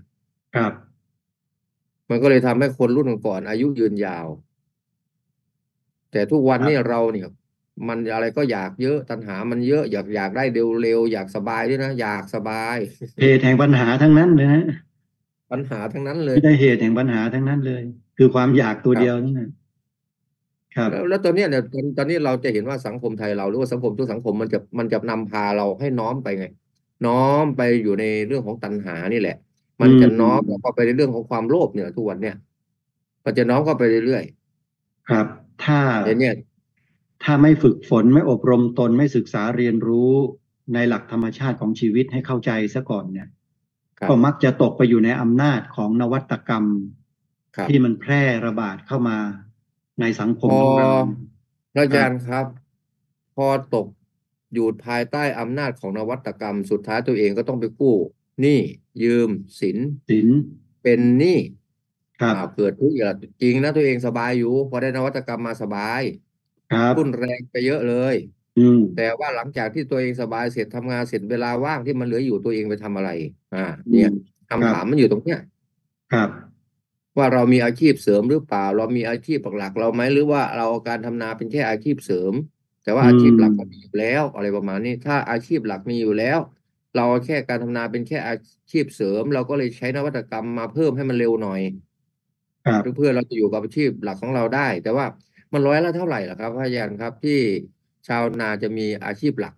ครับมันก็เลยทำให้คนรุ่นก่อนอายุยืนยาว แต่ทุกวันครับนี้เราเนี่ย มันอะไรก็อยากเยอะตัณหามันเยอะอยากอยากได้เร็วๆอยากสบายด้วยนะอยากสบายเหตุแห่งปัญหาทั้งนั้นเลยนะปัญหาทั้งนั้นเลยไม่ได้เหตุแห่งปัญหาทั้งนั้นเลย คือความอยากตัวครัเดียวบนั่นแหละครับแล้วแล้วตอนเนี้ยเนี่ยตอนตอนนี้เราจะเห็นว่าสังคมไทยเราหรือว่าสังคมทุกสังคมมันจะมันจะนำพาเราให้น้อมไปไง น้อมไปอยู่ในเรื่องของตัณหานี่แหละอืมันจะน้อมมเข้าไปในเรื่องของความโลภเนี่ยทุกวันเนี่ยมันจะน้อมเข้าไปเรื่อยครับ ถ้าๆแต่เนี่ยถ้าไม่ฝึกฝนไม่อบรมตนไม่ศึกษาเรียนรู้ในหลักธรรมชาติของชีวิตให้เข้าใจซะก่อนเนี่ยครัก็บมักจะตกไปอยู่ในอำนาจของนวัตกรรมครับที่มันแพร่ระบาดเข้ามาในสังคพมอของเราพระอาครัจาบรย์ครับ พอตกอยู่ภายใต้อำนาจของนวัตกรรมสุดท้ายตัวเองก็ต้องไปกู้หนี้ยืมสินสินเป็นหนี้ครับอ้าวเกิดทุกข์อย่างจริงนะตัวเองสบายอยู่พอได้นวัตกรรมมาสบายครับทุนแรงไปเยอะเลยอืมแต่ว่าหลังจากที่ตัวเองสบายเสร็จทำงานเสร็จเวลาว่างที่มันเหลืออยู่ตัวเองไปทำอะไร อ่าอืเนี่ยม คคำรับถามมันอยู่ตรงเนี้ยครับว่าเรามีอาชีพเสริมหรือเปล่า เรามีอาชีพหลักๆเราไหมหรือว่าเราเอาการทำนาเป็นแค่อาชีพเสริม แต่ว่าอือาชีพหลักมเรามีอยู่แล้วอะไรประมาณนี้ ถ้าอาชีพหลักมีอยู่แล้ว เราเอาแค่การทำนาเป็นแค่อาชีพเสริม เราก็เลยใช้นวัตกรรมมาเพิ่มให้มันเร็วหน่อยครับเพื่อเราจะอยู่กับอาชีพหลักของเราได้ แต่ว่ามันร้อยละเท่าไหร่ล่ะครับพระอาจารย์ครับที่ชาวนาจะมีอาชีพหลัก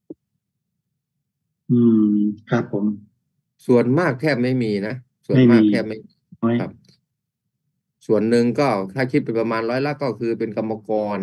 อืม ครับผมส่วนมากแทบไม่มีนะ ส่วไมน่มมากีแทบไม่น้อยครับ ส่วนหนึ่งก็ถ้าคิดเป็นประมาณร้อยละก็คือเป็นกรรมกร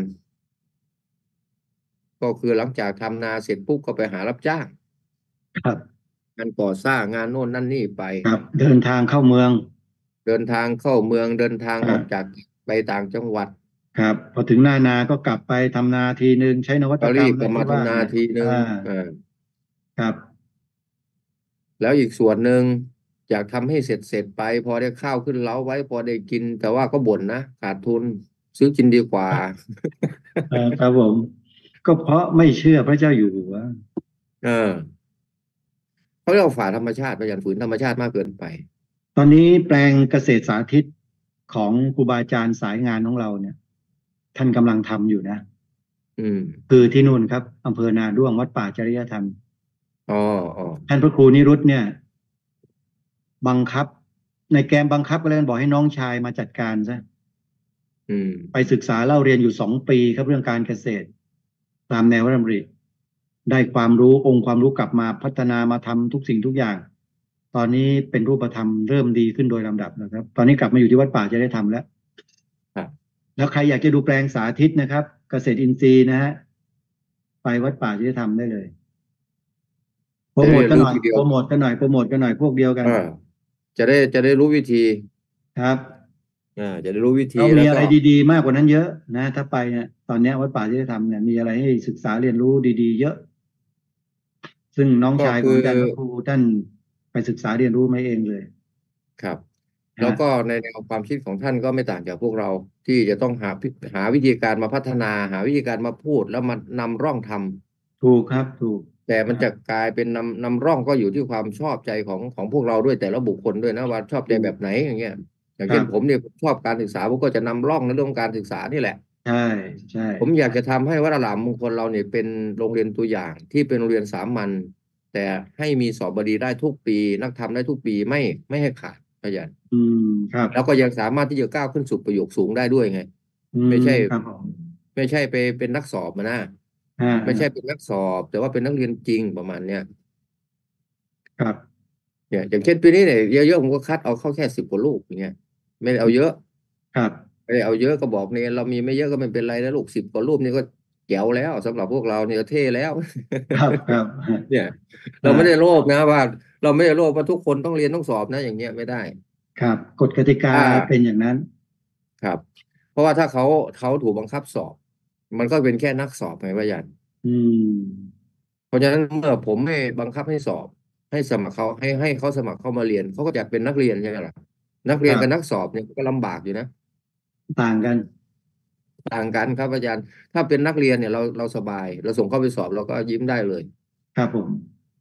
ก็คือหลังจากทำนาเสร็จปุ๊บก็ไปหารับจ้างครับงานก่อสร้างงานโน่นนั่นนี่ไปครับ เดินทางเข้าเมืองเดินทางเข้าเมืองเดินทางคอรัอบ กจากไปต่างจังหวัดครับ พอถึงหน้านาก็กลับไปทำนาทีหนึ่งใช้นวัก็ตกรรีรมบอะกไรลับมาที่ว่าทำนาเนี่ยทีหนึ่งอาเออครับแล้วอีกส่วนหนึ่งอยากทำให้เสร็จ ๆ ไป พอได้ข้าวขึ้นเล้าไว้พอได้กิน แต่ว่าก็บ่นนะ ขาดทุน ซื้อกินดีกว่าเออ ครับผม ก็เพราะไม่เชื่อพระเจ้าอยู่หัวเออ เขาเรียกว่าฝ่าธรรมชาติพระอาจารย์ฝืนธรรมชาติมากเกินไปตอนนี้แปลงเกษตรสาธิตของครูบาอาจารย์สายงานของเราเนี่ย ท่านกำลังทำอยู่นะอืมคือที่นู่นครับอำเภอนาด้วงวัดป่าจริยธรรมอ๋อ อ๋อท่านพระครูนิรุตเนี่ย บังคับ ในแกมบังคับก็เลยบอกให้น้องชายมาจัดการซะอืมไปศึกษาเล่าเรียนอยู่สองปีครับเรื่องการเกษตร ตามแนวพระดำริ ได้ความรู้องค์ความรู้กลับมาพัฒนามาทำทุกสิ่งทุกอย่าง ตอนนี้เป็นรูปธรรมเริ่มดีขึ้นโดยลำดับนะครับ ตอนนี้กลับมาอยู่ที่วัดป่าจะได้ทำแล้วครับแล้วใครอยากจะดูแปลงสาธิตนะครับ เกษตรอินทรีย์นะฮะ ไปวัดป่าจะได้ทำได้เลย โปรจะโมได้ทกันรู้หน่อยทีเดียโปวรโมทกันหน่อย โปรโมทกันหน่อย พวกเดียวกันเออ จะได้ จะได้รู้วิธีครับอ่า จะได้รู้วิธีเราแล้มีวอะก็ไรดี ๆ มากกว่านั้นเยอะนะ ถ้าไปเนี่ย ตอนเนี้ยวัดป่าจะได้ทำเนี่ย มีอะไรให้ศึกษาเรียนรู้ดี ๆ เยอะ ซึ่งน้องก็ชายคของืออาจารย์พระครูท่านไปศึกษาเรียนรู้มาเองเลยครับคแล้รัวบก็ในแนวความคิดของท่านก็ไม่ต่างจากพวกเรา ที่จะต้องหา พิ หาวิธีการมาพัฒนา หาวิธีการมาพูด แล้วมานำร่องทำถูกครับ ถูกแต่มันคจะรับกลายเป็นนำ นำร่องก็อยู่ที่ความชอบใจของ ของพวกเราด้วยแต่ละบุคคลด้วยนะว่าชอบถใจูกแบบไหน อย่างเงี้ย อย่างคเชรั่นบผมเนี่ยชอบการศึกษา ผมก็จะนำร่องในเรื่องของการศึกษานี่แหละใช่ ใช่ผมอยากจะทำให้วัดอารามมงคลเราเนี่ยเป็นโรงเรียนตัวอย่างที่เป็นโรงเรียนสามัญ แต่ให้มีสอบบดีได้ทุกปี นักธรรมได้ทุกปี ไม่ ไม่ให้ขาดพระอาจารย์อืม ครับแล้วก็ยังสามารถที่จะก้าวขึ้นสู่ประโยคสูงได้ด้วยไงอืไม่มใช่ครับผมไม่ใช่ไปเป็นนักสอบอะนะอาไม่ใช่ๆเป็นนักสอบ แต่ว่าเป็นนักเรียนจริง ประมาณเนี้ยครับเนี่ย อย่างเช่น ปีนี้เนี่ยเยอะ ๆ ผมก็คัดเอาเข้าแค่ สิบ กว่ารูป อย่างเงี้ย ไม่ได้เอาเยอะครับไม่ได้เอาเยอะ ก็บอกเณรเรามีไม่เยอะก็ไม่เป็นไรนะลูก สิบ กว่ารูปนี่ก็แจ๋วแล้วสำหรับพวกเราเนี่ยเท่แล้วครับ ครับเนี่ยอเราไม่ได้าโลภนะว่า เราไม่ได้โลภว่าทุกคนต้องเรียนต้องสอบนะ อย่างเงี้ยไม่ได้ครับ กฎกติกาถ้าเป็นอย่างนั้นครับ เพราะว่าถ้าเขา เขาถูกบังคับสอบ มันก็เป็นแค่นักสอบไงพระอาจารย์อืมเพราะฉะนั้น เมื่อผมไม่บังคับให้สอบ ให้สมัครเขา ให้ ให้เขาสมัครเข้ามาเรียน เขาก็จะเป็นนักเรียน ใช่ไหมล่ะ นักเรีครยนักับบนักสอบเนี่ยก็ลำบากอยู่นะต่างกันต่างกันครับอาจารย์ ถ้าเป็นนักเรียนเนี่ยเรา เราสบาย เราส่งเข้าไปสอบเราก็ยิ้มได้เลยครับผมแ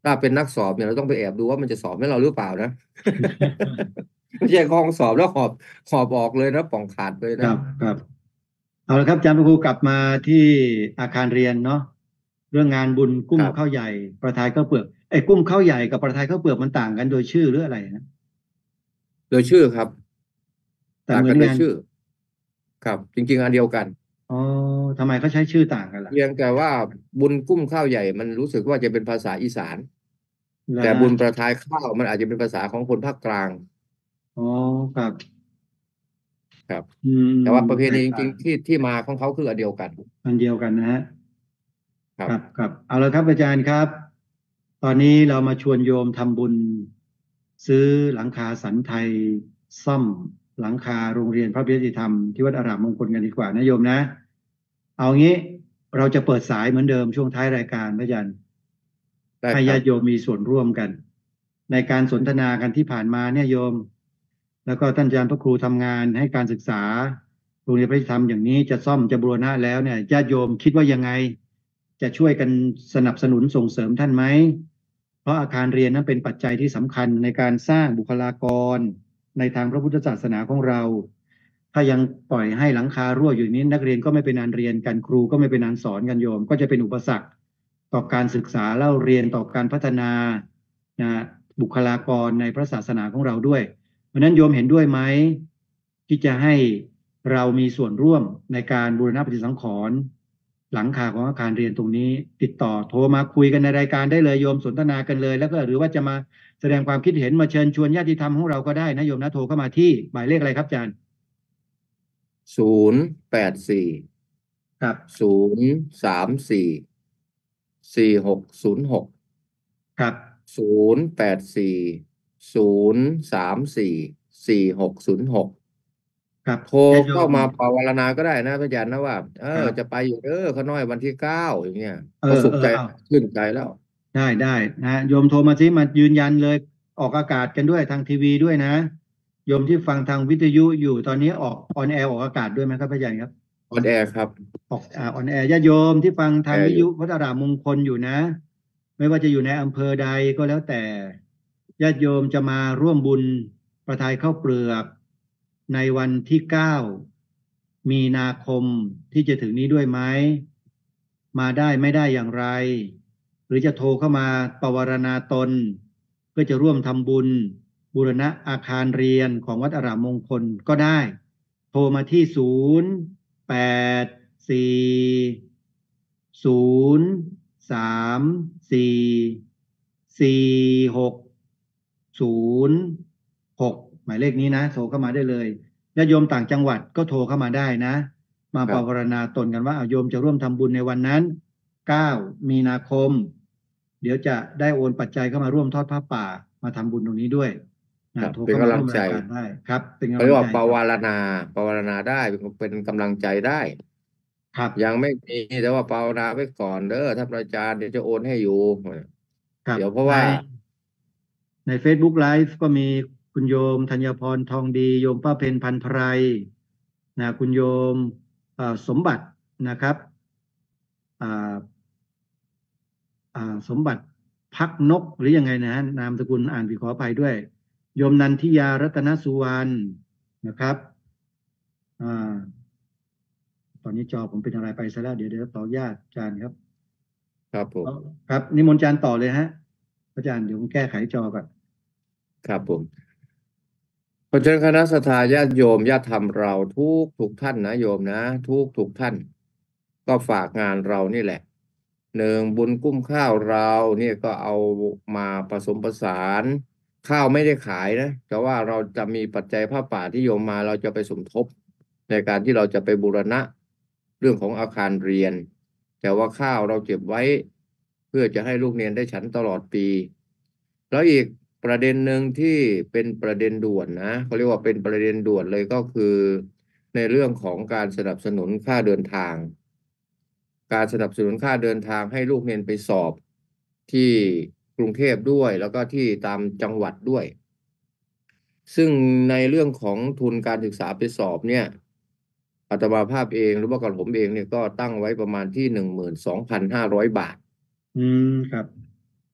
ถ้าเป็นนักสอบเนี่ยเราต้องไปแอบดูว่ามันจะสอบให้เราหรือเปล่านะ ไม่ใช่ห้องสอบแล้วหอบหอบออกเลยนะป่องขาดเลยคนะรับครับเอาละครับอาจารย์พระครูกลับมาที่อาคารเรียนเนาะเรื่องงานบุญกุ้ครับมข้าวใหญ่ประทายข้าวเปลือกไอ้กุ้มข้าวใหญ่กับประทายข้าวเปลือกมันต่างกันโดยชื่อหรืออะไรนะโดยชื่อครับแต่ต่างเหมือนกันกันโดยชื่อครับจริงๆอันเดียวกันอ๋อทำไมเขาใช้ชื่อต่างกันล่ะเพียงแต่ว่าบุญกุ้มข้าวใหญ่มันรู้สึกว่าจะเป็นภาษาอีสานเหรอแต่บุญประทายข้าวมันอาจจะเป็นภาษาของคนภาคกลางอ๋อครับครับอืมแต่ว่าประเพแตกต่างณีจริงๆที่ที่มาของเขาคืออันเดียวกันอันเดียวกันนะฮะครับครับครับเอาละครับอาจารย์ครับ ตอนนี้เรามาชวนโยมทำบุญซื้อหลังคาสันไทยซ่อมหลังคาโรงเรียนพระพิธีธรรมที่วัดอารามมงคลกันดีกว่านะโยมนะเอางี้เราจะเปิดสายเหมือนเดิมช่วงท้ายรายการพระอาจารย์ได้ครับให้ญาติโยมมีส่วนร่วมกัน ในการสนทนากันที่ผ่านมาเนี่ยโยม แล้วก็ท่านอาจารย์พระครูทำงานให้การศึกษาโรงเรียนพระพิธีธรรมอย่างนี้จะซ่อมจะบูรณะแล้วเนี่ยญาติโยมคิดว่ายังไง จะช่วยกันสนับสนุนส่งเสริมท่านไหม เพราะอาคารเรียนนั้นเป็นปัจจัยที่สำคัญในการสร้างบุคลากรในทางพระพุทธศาสนาของเรา ถ้ายังปล่อยให้หลังคารั่วอยู่นี้นักเรียนก็ไม่เป็นอันเรียนกันครูก็ไม่เป็นอันสอนกันโยมก็จะเป็นอุปสรรคต่อการศึกษาเล่าเรียนต่อการพัฒนานะบุคลากรในพระศาสนาของเราด้วย เพราะนั้นโยมเห็นด้วยไหมที่จะให้เรามีส่วนร่วมในการบูรณะปฏิสังขรณ์หลังคาของอาคารเรียนตรงนี้ติดต่อโทรมาคุยกันในรายการได้เลยโยมสนทนากันเลยแล้วก็หรือว่าจะมาแสดงความคิดเห็นมาเชิญชวนญาติธรรมของเราก็ได้นะโยมนะโทรเข้ามาที่หมายเลขอะไรครับอาจารย์ศูนย์แปดสี่ครับศูนย์สามสี่สี่หกศูนย์หกครับศูนย์แปดสี่ศูนย์สามสี่สี่หกศูนย์หกครับโทรญาติโยมเข้ามาปรารณาก็ได้นะพระอาจารย์นะว่าเออครับจะไปอยู่เออเขาน้อยวันที่เก้าอย่างเงี้ยเอเขาสุขใจอเออเอาขึ้นใจแล้วได้ได้นะโยมโทรมาสิมายืนยันเลยออกอากาศกันด้วยทางทีวีด้วยนะโยมที่ฟังทางวิทยุอยู่ตอนนี้ออกออนแอร์ออกอากาศด้วยไหมครับอาจารย์ครับออนแอร์ครับออกอ่าออนแอร์ญาติโยมที่ฟังทางวิทแอร์อยู่ยุวัดอารามมงคลอยู่นะ ไม่ว่าจะอยู่ในอำเภอใดก็แล้วแต่ญาติโยมจะมาร่วมบุญประทายข้าวเปลือกในวันที่เก้ามีนาคมที่จะถึงนี้ด้วยไหมมาได้ไม่ได้อย่างไร หรือจะโทรเข้ามาปวารณาตนเพื่อจะร่วมทำบุญบูรณะอาคารเรียนของวัดอารามมงคลก็ได้ โทรมาที่ศูนย์แปดสี่ศูนย์สามสี่สี่หกศูนย์หกหมายเลขนี้นะโทรเข้ามาได้เลยญาติโยมต่างจังหวัดก็โทรเข้ามาได้นะ มาครับปรารณาตนกันว่าเอาโยมจะร่วมทำบุญในวันนั้นเก้ามีนาคม เดี๋ยวจะได้โอนปัจจัยเข้ามาร่วมทอดผ้าป่ามาทำบุญตรงนี้ด้วยครับนะโทรเข้ามาเป็นกำลังใจร่วมรายการได้ครับเป็นเขาเรียกกำลังใจครับว่าปวารณาปวารณาได้เป็นเป็นกำลังใจได้ครับยังไม่มีแต่ว่าปวารณาไว้ก่อนเด้อถ้าอาจารย์เดี๋ยวจะโอนให้อยู่ครับเดี๋ยวเพราะในว่าใน Facebook Live ก็มีคุณโยมธัญพรทองดีโยมป้าเพนพันไพรนะคุณโยมเอ่อสมบัตินะครับอ่า อ่าสมบัติพักนกหรือยังไงนะฮะนามสกุลอ่านผิดขออภัยด้วยโยมนันทิยารัตนสุวรรณนะครับอ่าตอนนี้จอผมเป็นอะไรไปซะแล้วเดี๋ยวเดี๋ยวขออนุญาตอาจารย์ครับครับผมครับนิมนต์อาจารย์ต่อเลยฮะอาจารย์เดี๋ยวผมแก้ไขจอก่อนครับผมเพราะฉะนั้นคณะสัตยาญาติโยมญาติธรรมเราทุกทุกท่านนะโยมนะทุกทุกท่าน ก็ฝากงานเรานี่แหละหนึ่งบุญกุ้มข้าวเราเนี่ยก็เอามาผสมผสานข้าวไม่ได้ขายนะแต่ว่าเราจะมีปัจจัยผ้าป่าที่โยมมาเราจะไปสมทบในการที่เราจะไปบูรณะเรื่องของอาคารเรียน แต่ว่าข้าวเราเก็บไว้เพื่อจะให้ลูกเรียนได้ฉันตลอดปี แล้วอีกประเด็นหนึ่งที่เป็นประเด็นด่วนนะเขาเรียกว่าเป็นประเด็นด่วนเลยก็คือในเรื่องของการสนับสนุนค่าเดินทาง การสนับสนุนค่าเดินทางให้ลูกเรียนไปสอบที่กรุงเทพด้วยแล้วก็ที่ตามจังหวัดด้วย ซึ่งในเรื่องของทุนการศึกษาไปสอบเนี่ยอาตมาภาพเองหรือว่ากับผมเองเนี่ยก็ตั้งไว้ประมาณที่หนึ่งหมื่นสองพันห้าร้อยบาทอืมครับ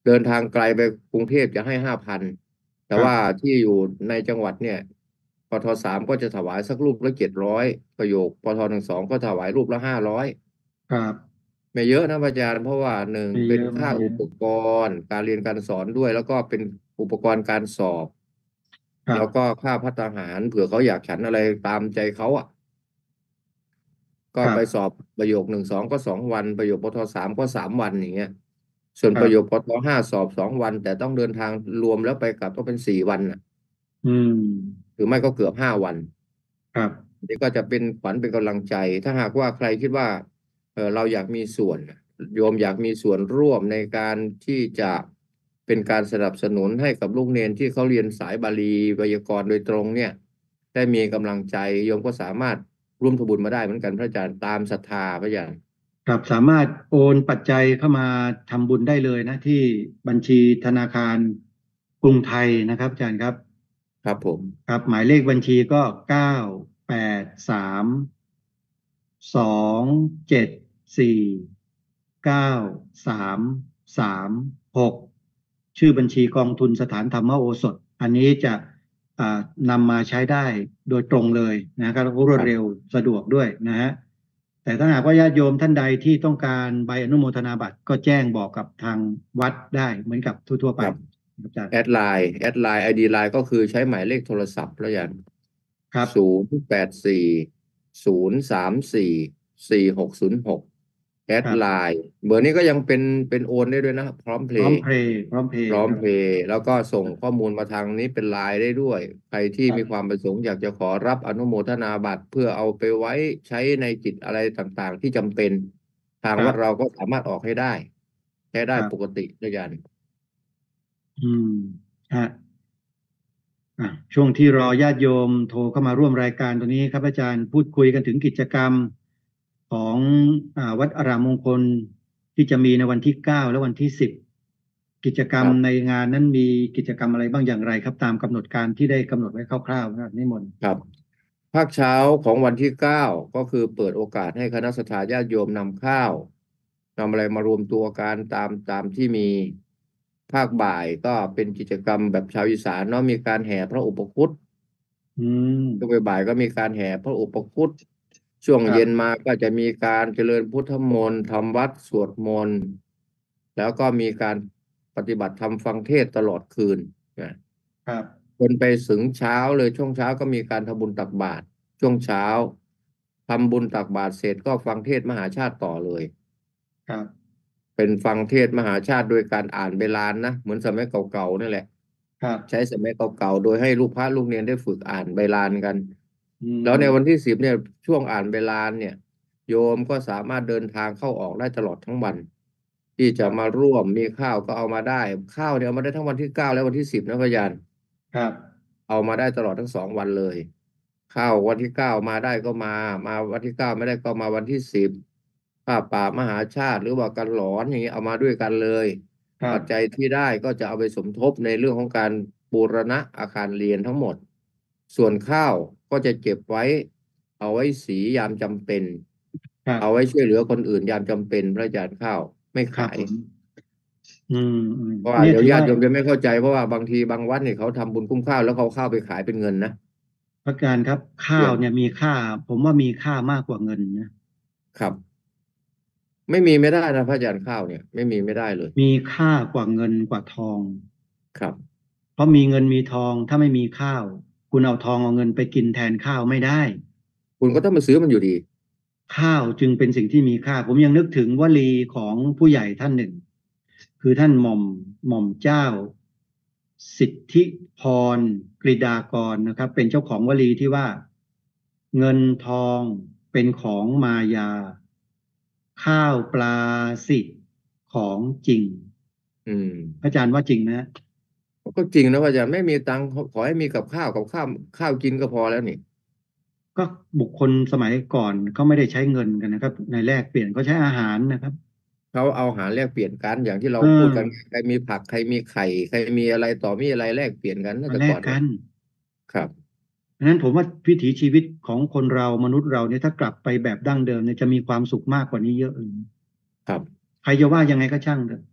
เดินทางไกลไปกรุงเทพจะให้ห้าพันแต่ครับว่าที่อยู่ในจังหวัดเนี่ยปทสามก็จะถวายสักรูปละเจ็ดร้อยประโยคปทหนึ่งสองก็ถวายรูปละห้าร้อยครับไม่เยอะนะพระอาจารย์เพราะว่าหนึ่งเป็นไม่เยอะไม่ค่าเยอะอุปกรณ์การเรียนการสอนด้วยแล้วก็เป็นอุปกรณ์การสอบครับแล้วก็ค่าภัตตาหารเผื่อเขาอยากฉันอะไรตามใจเขาอ่ะก็ครับไปสอบประโยคหนึ่งสองก็สองวันประโยคปทสามก็สามวันอย่างเงี้ยส่วนครับประโยคปทห้าสอบสองวันแต่ต้องเดินทางรวมแล้วไปกลับต้องเป็นสี่วันน่ะอืมหรือไม่ก็เกือบห้าวันครับนี่ก็จะเป็นขวัญเป็นกำลังใจ ถ้าหากว่าใครคิดว่าเออเราอยากมีส่วนโยมอยากมีส่วนร่วมในการที่จะเป็นการสนับสนุนให้กับลูกเนนที่เขาเรียนสายบาลีไวยากรณ์โดยตรงเนี่ยได้มีกำลังใจโยมก็สามารถร่วมทำบุญมาได้เหมือนกันพระอาจารย์ตามศรัทธาพระอาจารย์ครับสามารถโอนปัจจัยเข้ามาทำบุญได้เลยนะที่บัญชีธนาคารกรุงไทยนะครับอาจารย์ครับครับผมครับหมายเลขบัญชีก็เก้าแปดสามสองเจ็ดสี่เก้าสามสามหกชื่อบัญชีกองทุนสถานธรรมโอสถอันนี้จะอ่านำมาใช้ได้โดยตรงเลยนะครับรวดเร็วครับสะดวกด้วยนะฮะแต่ถ้าหากว่าญาติโยมท่านใดที่ต้องการใบอนุโมทนาบัตรก็แจ้งบอกกับทางวัดได้เหมือนกับทั่วๆไปครับครับอาจารย์แอดไลน์แอดไลน์ไอดีไลน์ก็คือใช้หมายเลขโทรศัพท์พระอาจารย์ครับศูนย์แปดสี่ศูนย์สามสี่สี่หกศูนย์หก แอดไลครับน์เบอร์นี้ก็ยังเป็นเป็นโอนได้ด้วยนะพร้อมเพพร้อมย์เพลย์พร้อมเพพร้อย์ครับมเพย์แล้วก็ส่งข้อมูลมาทางนี้เป็นไลน์ได้ด้วยใครที่มีความครับประสงค์อยากจะขอรับอนุโมทนาบัตรเพื่อเอาไปไว้ใช้ในกิจอะไรต่างๆที่จำเป็นทางวัดเราครับก็สามารถออกให้ได้ใช้ได้ครับปกติด้วยกันอืมฮะ อ่ะช่วงที่รอญาติโยมโทรเข้ามาร่วมรายการตัวนี้ครับอาจารย์พูดคุยกันถึงกิจกรรมของอ่าวัดอารามมงคลที่จะมีในวันที่เก้าและวันที่สิบกิจกรรมในครับงานนั้นมีกิจกรรมอะไรบ้างอย่างไรครับตามกำหนดการที่ได้กำหนดไว้คร่าวๆนะครับนิมนต์ครับภาคเช้าของวันที่เก้าก็คือเปิดโอกาสให้คณะสัตยาญาติโยมนำข้าวนำอะไรมารวมตัวกันตามตามที่มีภาคบ่ายก็เป็นกิจกรรมแบบชาวอีสานเนาะมีการแห่พระอุปคุตอืมช่วงบ่ายๆก็มีการแห่พระอุปคุตช่วงครับเย็นมาก็จะมีการเจริญพุทธมนต์ทำวัดสวดมนต์แล้วก็มีการปฏิบัติธรรมฟังเทศน์ตลอดคืนนะครับจนไปถึงเช้าเลยช่วงเช้าก็มีการทำบุญตักบาตรช่วงเช้าทำบุญตักบาตรเสร็จก็ฟังเทศน์มหาชาติต่อเลยครับเป็นฟังเทศน์มหาชาติโดยการอ่านเบลานนะเหมือนสมัยเก่าๆนั่นแหละครับใช้สมัยเก่าๆโดยให้ลูกพระลูกเนรได้ฝึกอ่านเบลานกันอืแล้วในวันมที่สิบเนี่ยช่วงอ่านเบลานเนี่ยโยมก็สามารถเดินทางเข้าออกได้ตลอดทั้งวันที่จะมาครับร่วมมีข้าวก็เอามาได้ข้าวเนี่ยเอามาได้ทั้งวันที่เก้าและวันที่สิบนะพะยานครับเอามาได้ตลอดทั้งสองวันเลยเข้าวันที่เก้ามาได้ก็มามาวันที่เก้าไม่ได้ก็มาวันที่สิบผ้าป่ามหาชาติหรือว่ากันหลอนอย่างเงี้ยเอามาด้วยกันเลยครับปัจจัยที่ได้ก็จะเอาไปสมทบในเรื่องของการบูรณะอาคารเรียนทั้งหมดส่วนข้าวก็จะเก็บไว้เอาไว้สียามจำเป็นครับเอาไว้ช่วยเหลือคนอื่นยามจำเป็นพระอาจารย์ข้าวไม่ขายครับผมอืมอืมเพราะว่าเนี่ยถือว่าเดี๋ยวญาติโยมจะไม่เข้าใจเพราะว่าบางทีบางวัดเนี่ยเขาทำบุญคุ้มข้าวแล้วเขาเข้าวไปขายเป็นเงินนะพระอาจารย์ครับข้าเปลี่ยนวเนี่ยมีค่าผมว่ามีค่ามากกว่าเงินนะครับไม่มีไม่ได้นะพระอาจารย์ข้าวเนี่ยไม่มีไม่ได้เลยมีค่ากว่าเงินกว่าทองครับเพราะมีเงินมีทองถ้าไม่มีข้าวคุณเอาทองเอาเงินไปกินแทนข้าวไม่ได้คุณก็ต้องมาซื้อมันอยู่ดีข้าวจึงเป็นสิ่งที่มีค่าผมยังนึกถึงวลีของผู้ใหญ่ท่านหนึ่งคือท่านหม่อมหม่อมเจ้าสิทธิพรกฤษฎากรนะครับเป็นเจ้าของวลีที่ว่าเงินทองเป็นของมายาข้าวปลาสิของจริงอืมพระอาจารย์ว่าจริงนะก็จริงนะพระอาจารย์ไม่มีตังค์ขอขอให้มีกับข้าวกับข้าวข้าวกินก็พอแล้วนี่ก็บุคคลสมัยก่อนเขาไม่ได้ใช้เงินกันนะครับในแลกเปลี่ยนเขาใช้อาหารนะครับเขาเอาอาหารแลกเปลี่ยนกันอย่างที่เราเออพูดกันใครมีผักใครมีไข่ใครมีอะไรต่อมีอะไรแลกเปลี่ยนกันตั้งมาแต่ก่อนเนี่ยแลกกันครับดังนั้นผมว่าวิถีชีวิตของคนเรามนุษย์เราเนี่ยถ้ากลับไปแบบดั้งเดิมเนี่ยจะมีความสุขมากกว่านี้เยอะเลยครับใครจะว่ายังไงก็ช่างเถอะ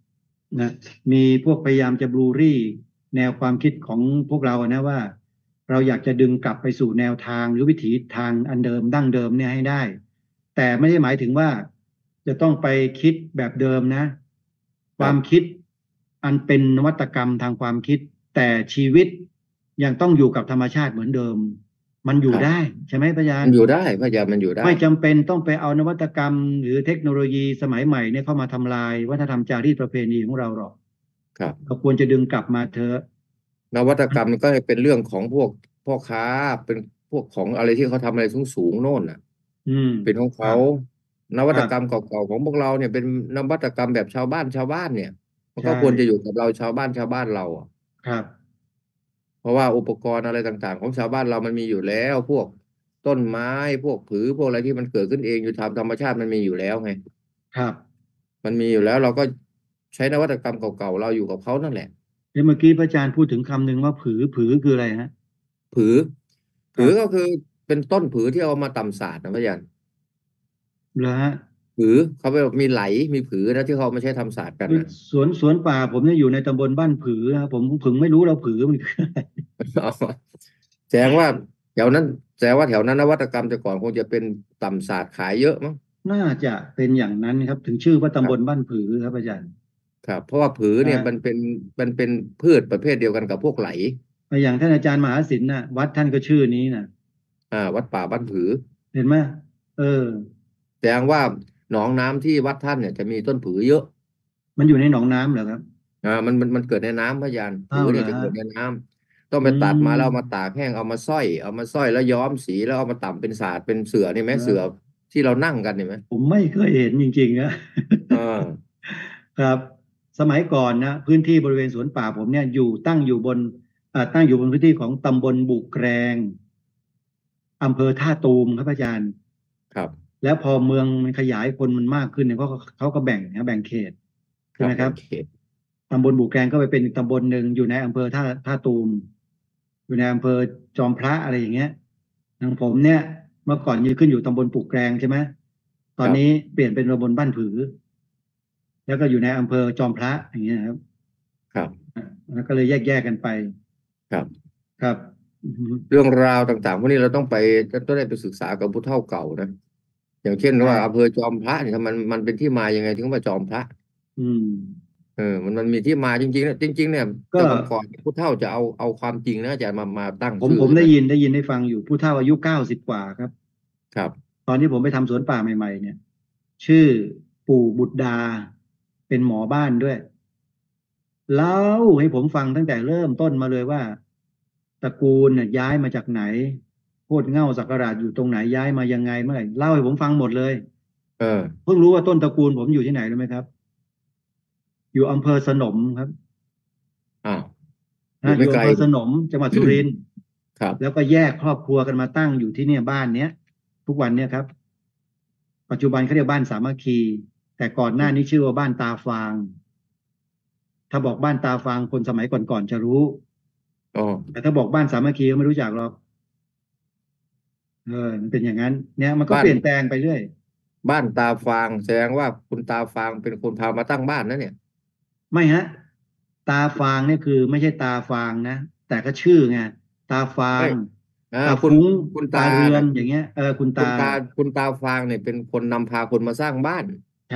นะมีพวกพยายามจะบลูรี่แนวความคิดของพวกเรานะว่า เราอยากจะดึงกลับไปสู่แนวทางหรือวิถีทางอันเดิมดั้งเดิมเนี่ยให้ได้ แต่ไม่ได้หมายถึงว่าจะต้องไปคิดแบบเดิมนะ คครัวาบมคิดอันเป็นนวัตกรรมทางความคิด แต่ชีวิตยังต้องอยู่กับธรรมชาติเหมือนเดิม มันอคยู่รับได้ใช่ไหมพระอาจารมันย์อยู่ได้พระอาจารย์มันอยู่ได้ไม่จำเป็นต้องไปเอานวัตกรรม หรือเทคโนโลยีสมัยใหม่เนี่ยเข้ามาทำลายวัฒนธรรมจารีตประเพณีของเราหรอกครับเราควรจะดึงกลับมาเถอะนวัตกรรมก็เป็นเรื่องของพวกพ่อค้าเป็นพวกของอะไรที่เขาทำอะไรสูงๆโน่นน่ะอืมเป็นของคเขารับนวัคตรับกรรมเก่าๆของพวกเราเนี่ยเป็นนวัตกรรมแบบชาวบ้านชาวบ้านเนี่ย มันใชก็ควรจะ่อยู่กับเราชาวบ้านชาวบ้านเราอะครับเพราะว่าอุปกรณ์อะไรต่าง ๆ ของชาวบ้านเรามันมีอยู่แล้ว พวกต้นไม้ พวกผือ พวกอะไรที่มันเกิดขึ้นเองอยู่ตามธรรมชาติมันมีอยู่แล้วไงครับมันมีอยู่แล้วเราก็ใช้นวัตกรรมเก่าๆ เราอยู่กับเขานั่นแหละเอ๊ะ เมื่อกี้พระอาจารย์พูดถึงคำหนึ่งว่าผือ ผือคืออะไรครับ? ผือ ผครืัอบก็คือเป็นต้นผือที่เอามาตำสาดนะพระอาจารย์เหรอครับ? ผือ เขาเรียกว่ามีไหล มีผือนะที่เขาเอามาใช้ทำสาดกันคือน่ะสวน สวนป่าผมเนี่ยอยู่ในตำบลบ้านผือครับ ผมถึงไม่รู้แล้วผือมัน คืออะไรอ๋อ แสดงว่าแถวนั้น แสดงว่าแถวนั้นนวัตกรรมแต่ก่อนคงจะเป็นตำสาดขายเยอะมั้งน่าจะเป็นอย่างนั้นครับ ถึงชื่อว่าตำครับบลบ้านผือครับอาจารย์ครับ เพราะว่าผืออเนี่ยมัานเป็น มันเป็นพืชประเภทเดียวกันกับพวกไหลก็อย่างท่านอาจารย์มหาศิลป์น่ะ วัดท่านก็ชื่อนี้น่ะอา วัดป่าบ้านผือเห็นไหม? เออแสดงว่าหนองน้ำที่วัดท่านเนี่ยจะมีต้นผือเยอะมันอยู่ในหนองน้ำเหรอครับ? อา มัน มัน มันเกิดในน้ำพระอาจารย์อผ้ืาวอเเนหีร่ยอครจะเับ? กิดในน้ำ ต้องอืไปตัดมาแล้วเอามามตากแห้ง เอามาส้อย เอามาส้อยแล้วย้อมสี แล้วเอามาตำเป็นสาด เป็นเสื่อนี่ไหมเเสื่อออที่เรานั่งกันเห็นไหม? ผมไม่เคยเห็นจริง ๆ นะเออครับ สมัยก่อนนะ พื้นที่บริเวณสวนป่าผมเนี่ยอยู่ ตั้งอยู่บน อ่า ตั้งอยู่บนพื้นที่ของตำบลบุแกรง อำเภอท่าตูมครับอาจารย์ครับแล้วพอเมืองมันขยาย คนมันมากขึ้นเนี่ย เขาก็ เขาก็แบ่งนะ แบ่งเขต ใชค่รัไบหมแคบร่ับงเขตตำบลบุแกรงก็ไปเป็นอีกตำบลหนึ่งอยู่ในอำเภอท่า ท่าตูม อยู่ในอำเภอจอมพระ อะไรอย่างเงี้ย ทางผมเนี่ย เมื่อก่อนยืนขึ้นอยู่ตำบลปุแกรง ใช่ไหม ตอครนนับี้เปลี่ยนเป็นตำบลบ้านผือ แล้วก็อยู่ในอำเภอจอมพระ อย่างเงี้ยครับครับอา แล้วก็เลยแยก ๆ กันไปครับครับ อือฮึเรื่องราวต่าง ๆ พวกนี้เราต้องไป จะต้องได้ไปศึกษากับผู้เฒ่าเก่านะ อย่างเช่นใชว่า่อำเภอจอมพระเนี่ย มัน มันเป็นที่มายังไงถึงว่าจอมพระ? อืมเออ มัน มันมีที่มาจริง ๆ อะ จริง ๆ เนี่ยกแต่็ก่อน ๆ ผู้เฒ่าจะเอา เอาความจริงนะอาจารย์มา มาตั้งผมชื่อผมใช่ไไดห้ม? ยิน ได้ยินได้ฟังอยู่ ผู้เฒ่าอายุ เก้าสิบ กว่าครับครับตอนที่ผมไปทำสวนป่าใหม่ ๆ เนี่ย ชื่อปู่บุตรดา เป็นหมอบ้านด้วย เล่าให้ผมฟังตั้งแต่เริ่มต้นมาเลยว่า ตระกูลน่ะย้ายมาจากไหน โคตรเหง้าศักราชอยู่ตรงไหน ย้ายมายังไง เมื่อไหร่ เล่าให้ผมฟังหมดเลยเออเพิ่งรู้ว่าต้นตระกูลผมอยู่ที่ไหนรู้ไหมครับ? อยู่อำเภอสนมครับอ้าวออยูา่ไอมยู่่ไกอลำเภอสนม จังหวัดสุรินทร์ครับแล้วก็แยกครอบครัวกันมาตั้งอยู่ที่เนี่ย บ้านเนี้ย ทุกวันเนี้ยครับ ปัจจุบันเขาเรียกบ้านสามัคคี แต่ก่อนหน้านี้ชื่อว่าบ้านตาฟาง ถ้าบอกบ้านตาฟาง คนสมัยก่อน ๆ จะรู้อ้อแต่ถ้าบอกบ้านสามัคคี เขาไม่รู้จักหรอก เออ มันเป็นอย่างงั้น เนี่ยมันก็บ้าเปนลี่ยนแปลงไปเรื่อยบ้านตาฟาง แสดงว่าคุณตาฟางเป็นคนพามาตั้งบ้านนะเนี่ยไม่ครับ ตาฟางเนี่ย คือไม่ใช่ตาฟางนะ แต่ก็ชื่อไง ตาฟาไม่งอาตาฟคุณุ้งคุณตตาาเรือนน่ะอย่างเงี้ย เออ คุณคตุาณตา คุณตาฟางเนี่ยเป็นคนนำพาคนมาสร้างบ้านใช่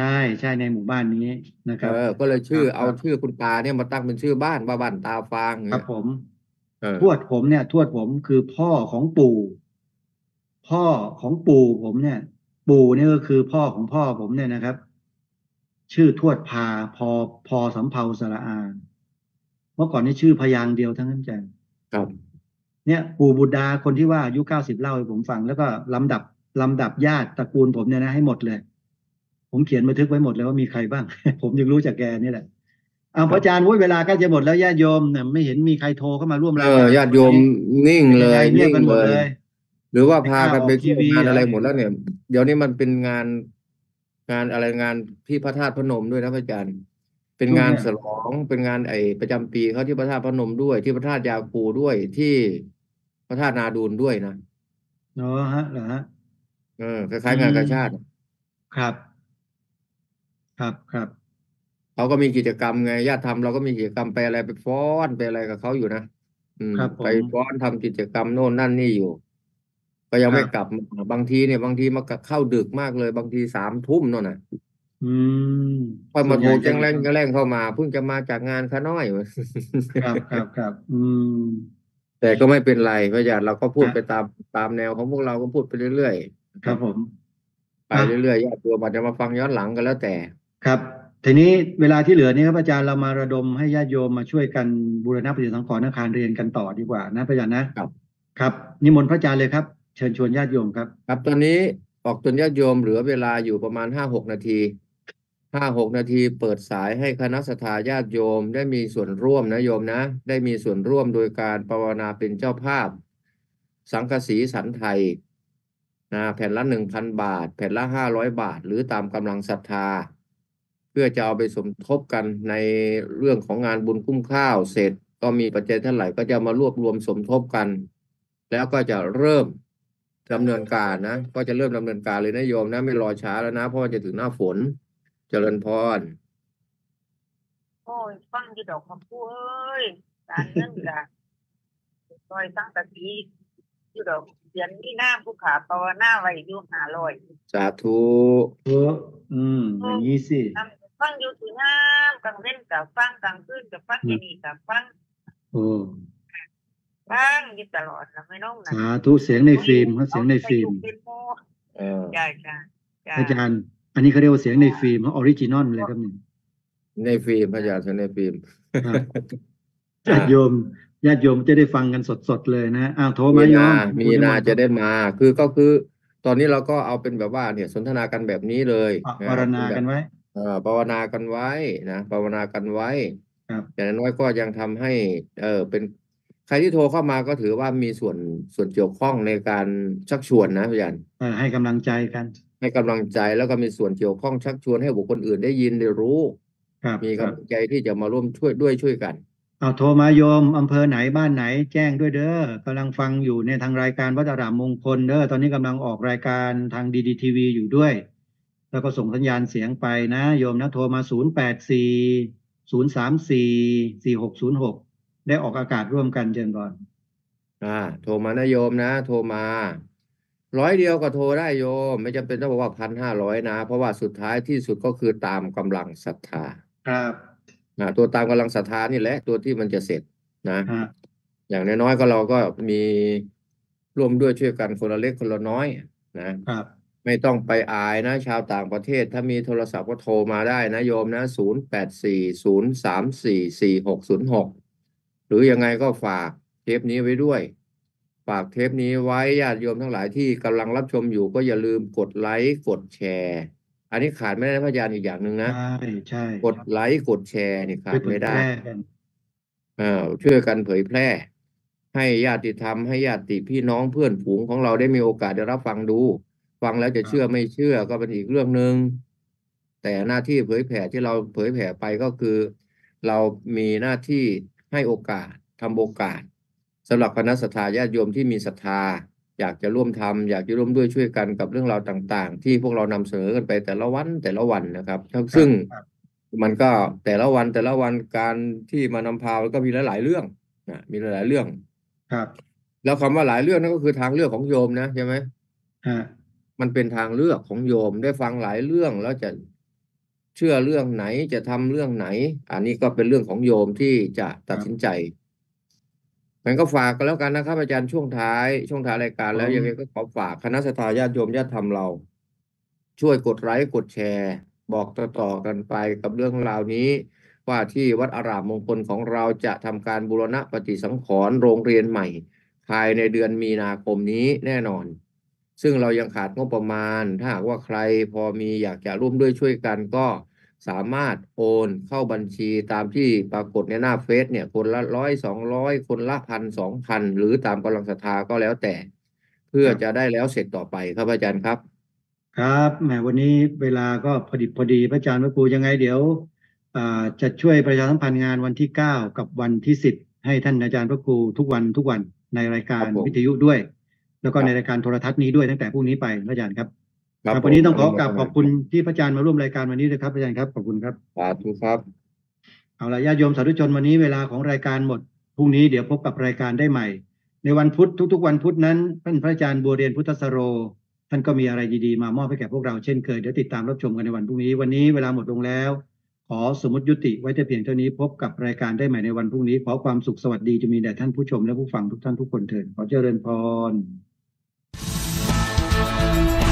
ๆ ในหมู่บ้านนี้นะเคออรับก็เลยชคื่อ เรอาับ ๆชื่อคุณตาเนี่ยมาตั้งเป็นชื่อบ้านว่าบ้านตาฟาง อย่างคเรงัี้ยบผมเออทวดผมเนี่ย ทวดผมคือพ่อของปู่ พ่อของปู่ผมเนี่ย ปู่เนี่ยก็คือพ่อของพ่อผมเนี่ยนะครับ ชื่อทวดพา พอ พอสำเภาสระอา เมื่อก่อนนี่ชื่อพยางค์เดียวทั้งนั้นอาจารย์ครับเนี่ย ปู่บุตรดา คนที่ว่าอายุ เก้าสิบ เล่าให้ผมฟัง แล้วก็ลำดับ ลำดับญาติตระกูลผมเนี่ยนะให้หมดเลย ผมเขียนบันทึกไว้หมดเลยว่ามีใครบ้าง ผมถึงรู้จากแกนี่แหละ อ้าวครพรัะอาบจารย์ โอ๊ย เวลาใกล้จะหมดแล้วญาติโยมน่ะ ไม่เห็นมีใครโทรเข้ามาร่วมเออรายการญาเลยวติโยันมนี้นิ่งเป็นเยลังไงยเงีนยบิ่กงันหมเลยดเลยหรือว่าไม่พากันไปกล้าออกเททีี่ยววีงานเหรอ? อะไรหมดแล้วเนี่ย เดี๋ยวนี้มันเป็นงาน งานอะไร งานที่พระธาตุพนมด้วยนะพระอาจารย์ เป็นงช่วงาเนนี้ยฉลอง เป็นงานไอ้ประจำปีเขาที่พระธาตุพนมด้วย ที่พระธาตุยาคูด้วย ที่พระธาตุนาดูลด้วยนะอ๋อ ครับ เหรอครับ? เออ คอืล้าย ๆ งานมกาชาดอะครับ ครับ ๆเขาก็มีกิจกรรมไงญาติธรรมเราก็มีกิจกรรมไปอะไรไปฟ้อนไปอะไรกับเขาอยู่นะอืมไปครับผมฟ้อนทำกิจกรรมโน่นนั่นนี่อยู่ก็ยังครับไม่กลับมาบางทีเนี่ยบางทีมาเข้าดึกมากเลยบางทีสามทุ่มโน่นน่ะอืมค่อยส่วนใหญ่มาโทรแจ้งจะอยู่ตอนแรงแจ้งแรงเข้ามาเพิ่งจะมาจากงานข้าน้อยครับครับครับอืมแต่ก็ไม่เป็นไรพระอาจารย์เราก็พูดฮะไปตามตามแนวของพวกเราก็พูดไปเรื่อยๆนะครับครับผมไปอ่ะเรื่อยๆญาติโยมอาจจะมาฟังย้อนหลังกันแล้วแต่ครับทีนี้เวลาที่เหลือนี้ครับอาจารย์เรามาระดมให้ญาติโยมมาช่วยกันบูรณะปฏิสังขรณ์อาคารเรียนกันต่อดีกว่านะพระอาจารย์นะครับครับนิมนต์พระอาจารย์เลยครับเชิญชวนญาติโยมครับครับตอนนี้ออกจนญาติโยมเหลือเวลาอยู่ประมาณห้าหกนาทีห้าหกนาทีเปิดสายให้คณะสัตยาญาติโยมได้มีส่วนร่วมนะโยมนะได้มีส่วนร่วมโดยการภาวนาเป็นเจ้าภาพสังกสีสันไทยนะแผ่นละหนึ่งพันบาทแผ่นละห้าร้อยบาทหรือตามกำลังศรัทธาเพื่อจะเอาไปสมทบกันในเรื่องของงานบุญคุ้มข้าวเสร็จก็มีปัจจัยเท่าไหร่ก็จะมารวบรวมสมทบกัน แล้วก็จะเริ่มดำเนินการนะก็จะเริ่มดำเนินการเลยนะโยมนะไม่รอช้าแล้วนะเพราะว่าจะถึงหน้าฝนเจริญพรโอ้ยฟังอยู่ดอกคำพูดเอ้ยการเงินกะซอยตั้งแตะทีอยู่ดอกเสียนนี่หน้าผู้ขาภาวนาไว้อยู่หาลอยสาธุเอออืมอย่างนี้สิทำฟังอยู่ที่น้ำกลางเว้นกับฟังกลางคืนกับฟังอืเย็มนนี่กับฟังโอ้ฟังอยู่ตลอดนะไม่น้องนะสาธุเสียงในโอ้ยฟิล์มครับเสีเอายงในไปฟิล์มอยู่เป็นโมเออจ้าจ้าจ้าอาจารย์อันนี้เขาเรียกว่าเสียงในฟิล์มเขาออริจินอลเลยครับนี่ในฟิล์มพระอาจารย์ในฟิล์มครับอ่าญาติโยมญาติโยมจะได้ฟังกันสดๆเลยนะอ้าวโทรมีมาโยนามมีคุณนิมนานต์ครับจะได้มาคือก็คือตอนนี้เราก็เอาเป็นแบบว่าเนี่ยสนทนากันแบบนี้เลยปะนะปรเป็นแบบณากันไว้เอ่อภาวนากันไว้นะภาวนากันไว้ครับอย่างน้อยก็ยังทำให้เออเป็นใครที่โทรเข้ามาก็ถือว่ามีส่วนส่วนเกี่ยวข้องในการชักชวนนะพี่ยันเอ่อให้กำลังใจกันให้กำลังใจแล้วก็มีส่วนเกี่ยวข้องชักชวนให้บุคคลอื่นได้ยินได้รู้ครับมีครับกำลังใจที่จะมาร่วมช่วยด้วยช่วยกันเอาโทรมาโยมอำเภอไหนบ้านไหนแจ้งด้วยเด้อกำลังฟังอยู่ในทางรายการวัดอารามมงคลเด้อตอนนี้กำลังออกรายการทางดีดีทีวีอยู่ด้วยแล้วก็ส่งสัญญาณเสียงไปนะโยมนะโทรมาศูนย์แปดสี่ศูนย์สามสี่สี่หกศูนย์หกได้ออกอากาศร่วมกันเชิญก่อนอ่าโทรมานะโยมนะโทรมาร้อยเดียวก็โทรได้โยมไม่จำเป็นต้องบอกว่าพันห้าร้อยนะเพราะว่าสุดท้ายที่สุดก็คือตามกำลังศรัทธาครับนะตัวตามกำลังศรัทธานี่แหละตัวที่มันจะเสร็จนะฮะอย่างน้อยๆก็เราก็มีร่วมด้วยช่วยกันคนละเล็กคนละน้อยนะครับไม่ต้องไปอายนะชาวต่างประเทศถ้ามีโทรศัพท์ก็โทรมาได้นะโยมนะศูนย์แปดสี่ศูนย์สามสี่สี่หกศูนย์หกหรือยังไงก็ฝากเทปนี้ไว้ด้วย ฝากเทปนี้ไว้ญาติโยมทั้งหลายที่กำลังรับชมอยู่ก็อย่าลืมกดไลค์กดแชร์อันนี้ขาดไม่ได้นะพระอาจารย์อีกอย่างหนึ่งนะใช่ใช่กดไลค์กดแชร์นี่ขาช่วยเผยแพดไม่ได้ร่กันเอ่อช่วยกันเผยแพร่ให้ญาติธรรมให้ญาติพี่น้องเพื่อนฝูงของเราได้มีโอกาสได้รับฟังดูฟังแล้วจะเชื่อครับไม่เชื่อก็เป็นอีกเรื่องหนึ่งแต่หน้าที่เผยแผ่ที่เราเผยแผ่ไปก็คือเรามีหน้าที่ให้โอกาสทำโอกาส สำหรับคณะสัตยาญาติโยมที่มีศรัทธาอยากจะร่วมทำอยากจะร่วมด้วยช่วยกันกับเรื่องราวต่างๆที่พวกเรานำเสนอกันไปแต่ละวันแต่ละวันนะครับครับซึ่งครับมันก็แต่ละวันแต่ละวันการที่มานำพามันก็มีหลายๆเรื่องนะมีหลายๆเรื่องครับแล้วคำว่าหลายเรื่องนั่นก็คือทางเลือกของโยมนะใช่ไหมฮะมันเป็นทางเลือกของโยมได้ฟังหลายเรื่องแล้วจะเชื่อเรื่องไหนจะทำเรื่องไหนอันนี้ก็เป็นเรื่องของโยมที่จะตัดสินใจ งั้นก็ฝากกันแล้วกันนะครับอาจารย์ช่วงท้ายช่วงท้ายรายการแล้วผมยังไงก็ขอฝากคณะสัตยาญาติโยมญาติธรรมเราช่วยกดไลค์กดแชร์บอกต่อๆกันไปกับเรื่องราวนี้ว่าที่วัดอารามมงคลของเราจะทำการบูรณะปฏิสังขรณ์โรงเรียนใหม่ภายในเดือนมีนาคมนี้แน่นอน ซึ่งเรายังขาดงบประมาณถ้าหากว่าใครพอมีอยากจะร่วมด้วยช่วยกันก็สามารถโอนเข้าบัญชีตามที่ปรากฏในหน้าเฟซเนี่ยคนละร้อยสองร้อยคนละพันสองพันหรือตามกำลังศรัทธาก็แล้วแต่ เพื่อครับจะได้แล้วเสร็จต่อไปครับอาจารย์ครับครับแหมวันนี้เวลาก็พอดีพอดีพระอาจารย์พระครูยังไงเดี๋ยวอ่าจะช่วยประชาสัมพันธ์งานวันที่เก้ากับวันที่สิบให้ท่านอาจารย์พระครูทุกวันทุกวันในรายคการรับผมวิทยุด้วยแล้วก็ครับในรายการโทรทัศน์นี้ด้วยตั้งแต่พรุ่งนี้ไปพระอาจารย์ครับครับครับผวันมนี้ต้องอขนุอโมกราทบนาขอบคุณที่พระอาจารย์มาร่วมรายการวันนี้ด้วยครับอาจารย์ครับขอบคุณครับสาธุครับเอาล่ะญาติโยมสาธุชนวันนี้เวลาของรายการหมดพรุ่งนี้เดี๋ยวพบกับรายการได้ใหม่ ในวันพุธทุกๆวันพุธนั้นท่านพระอาจารย์บัวเรียนพุทธสโรท่านก็มีอะไรดีๆมามอบให้แก่พวกเราเช่นเคยเดี๋ยวติดตามรับชมกันในวันพรุ่งนี้วันนี้เวลาหมดลงแล้วขอสมมติยุติไว้แต่เพียงเท่านี้พบกับรายการได้ใหม่ในวันพรุ่งนี้ขอความสุขสวัสดีจะมีแด่ท่านผู้ชมและผู้ฟังทุกท่านทุกคนเถิดขอเจริญพร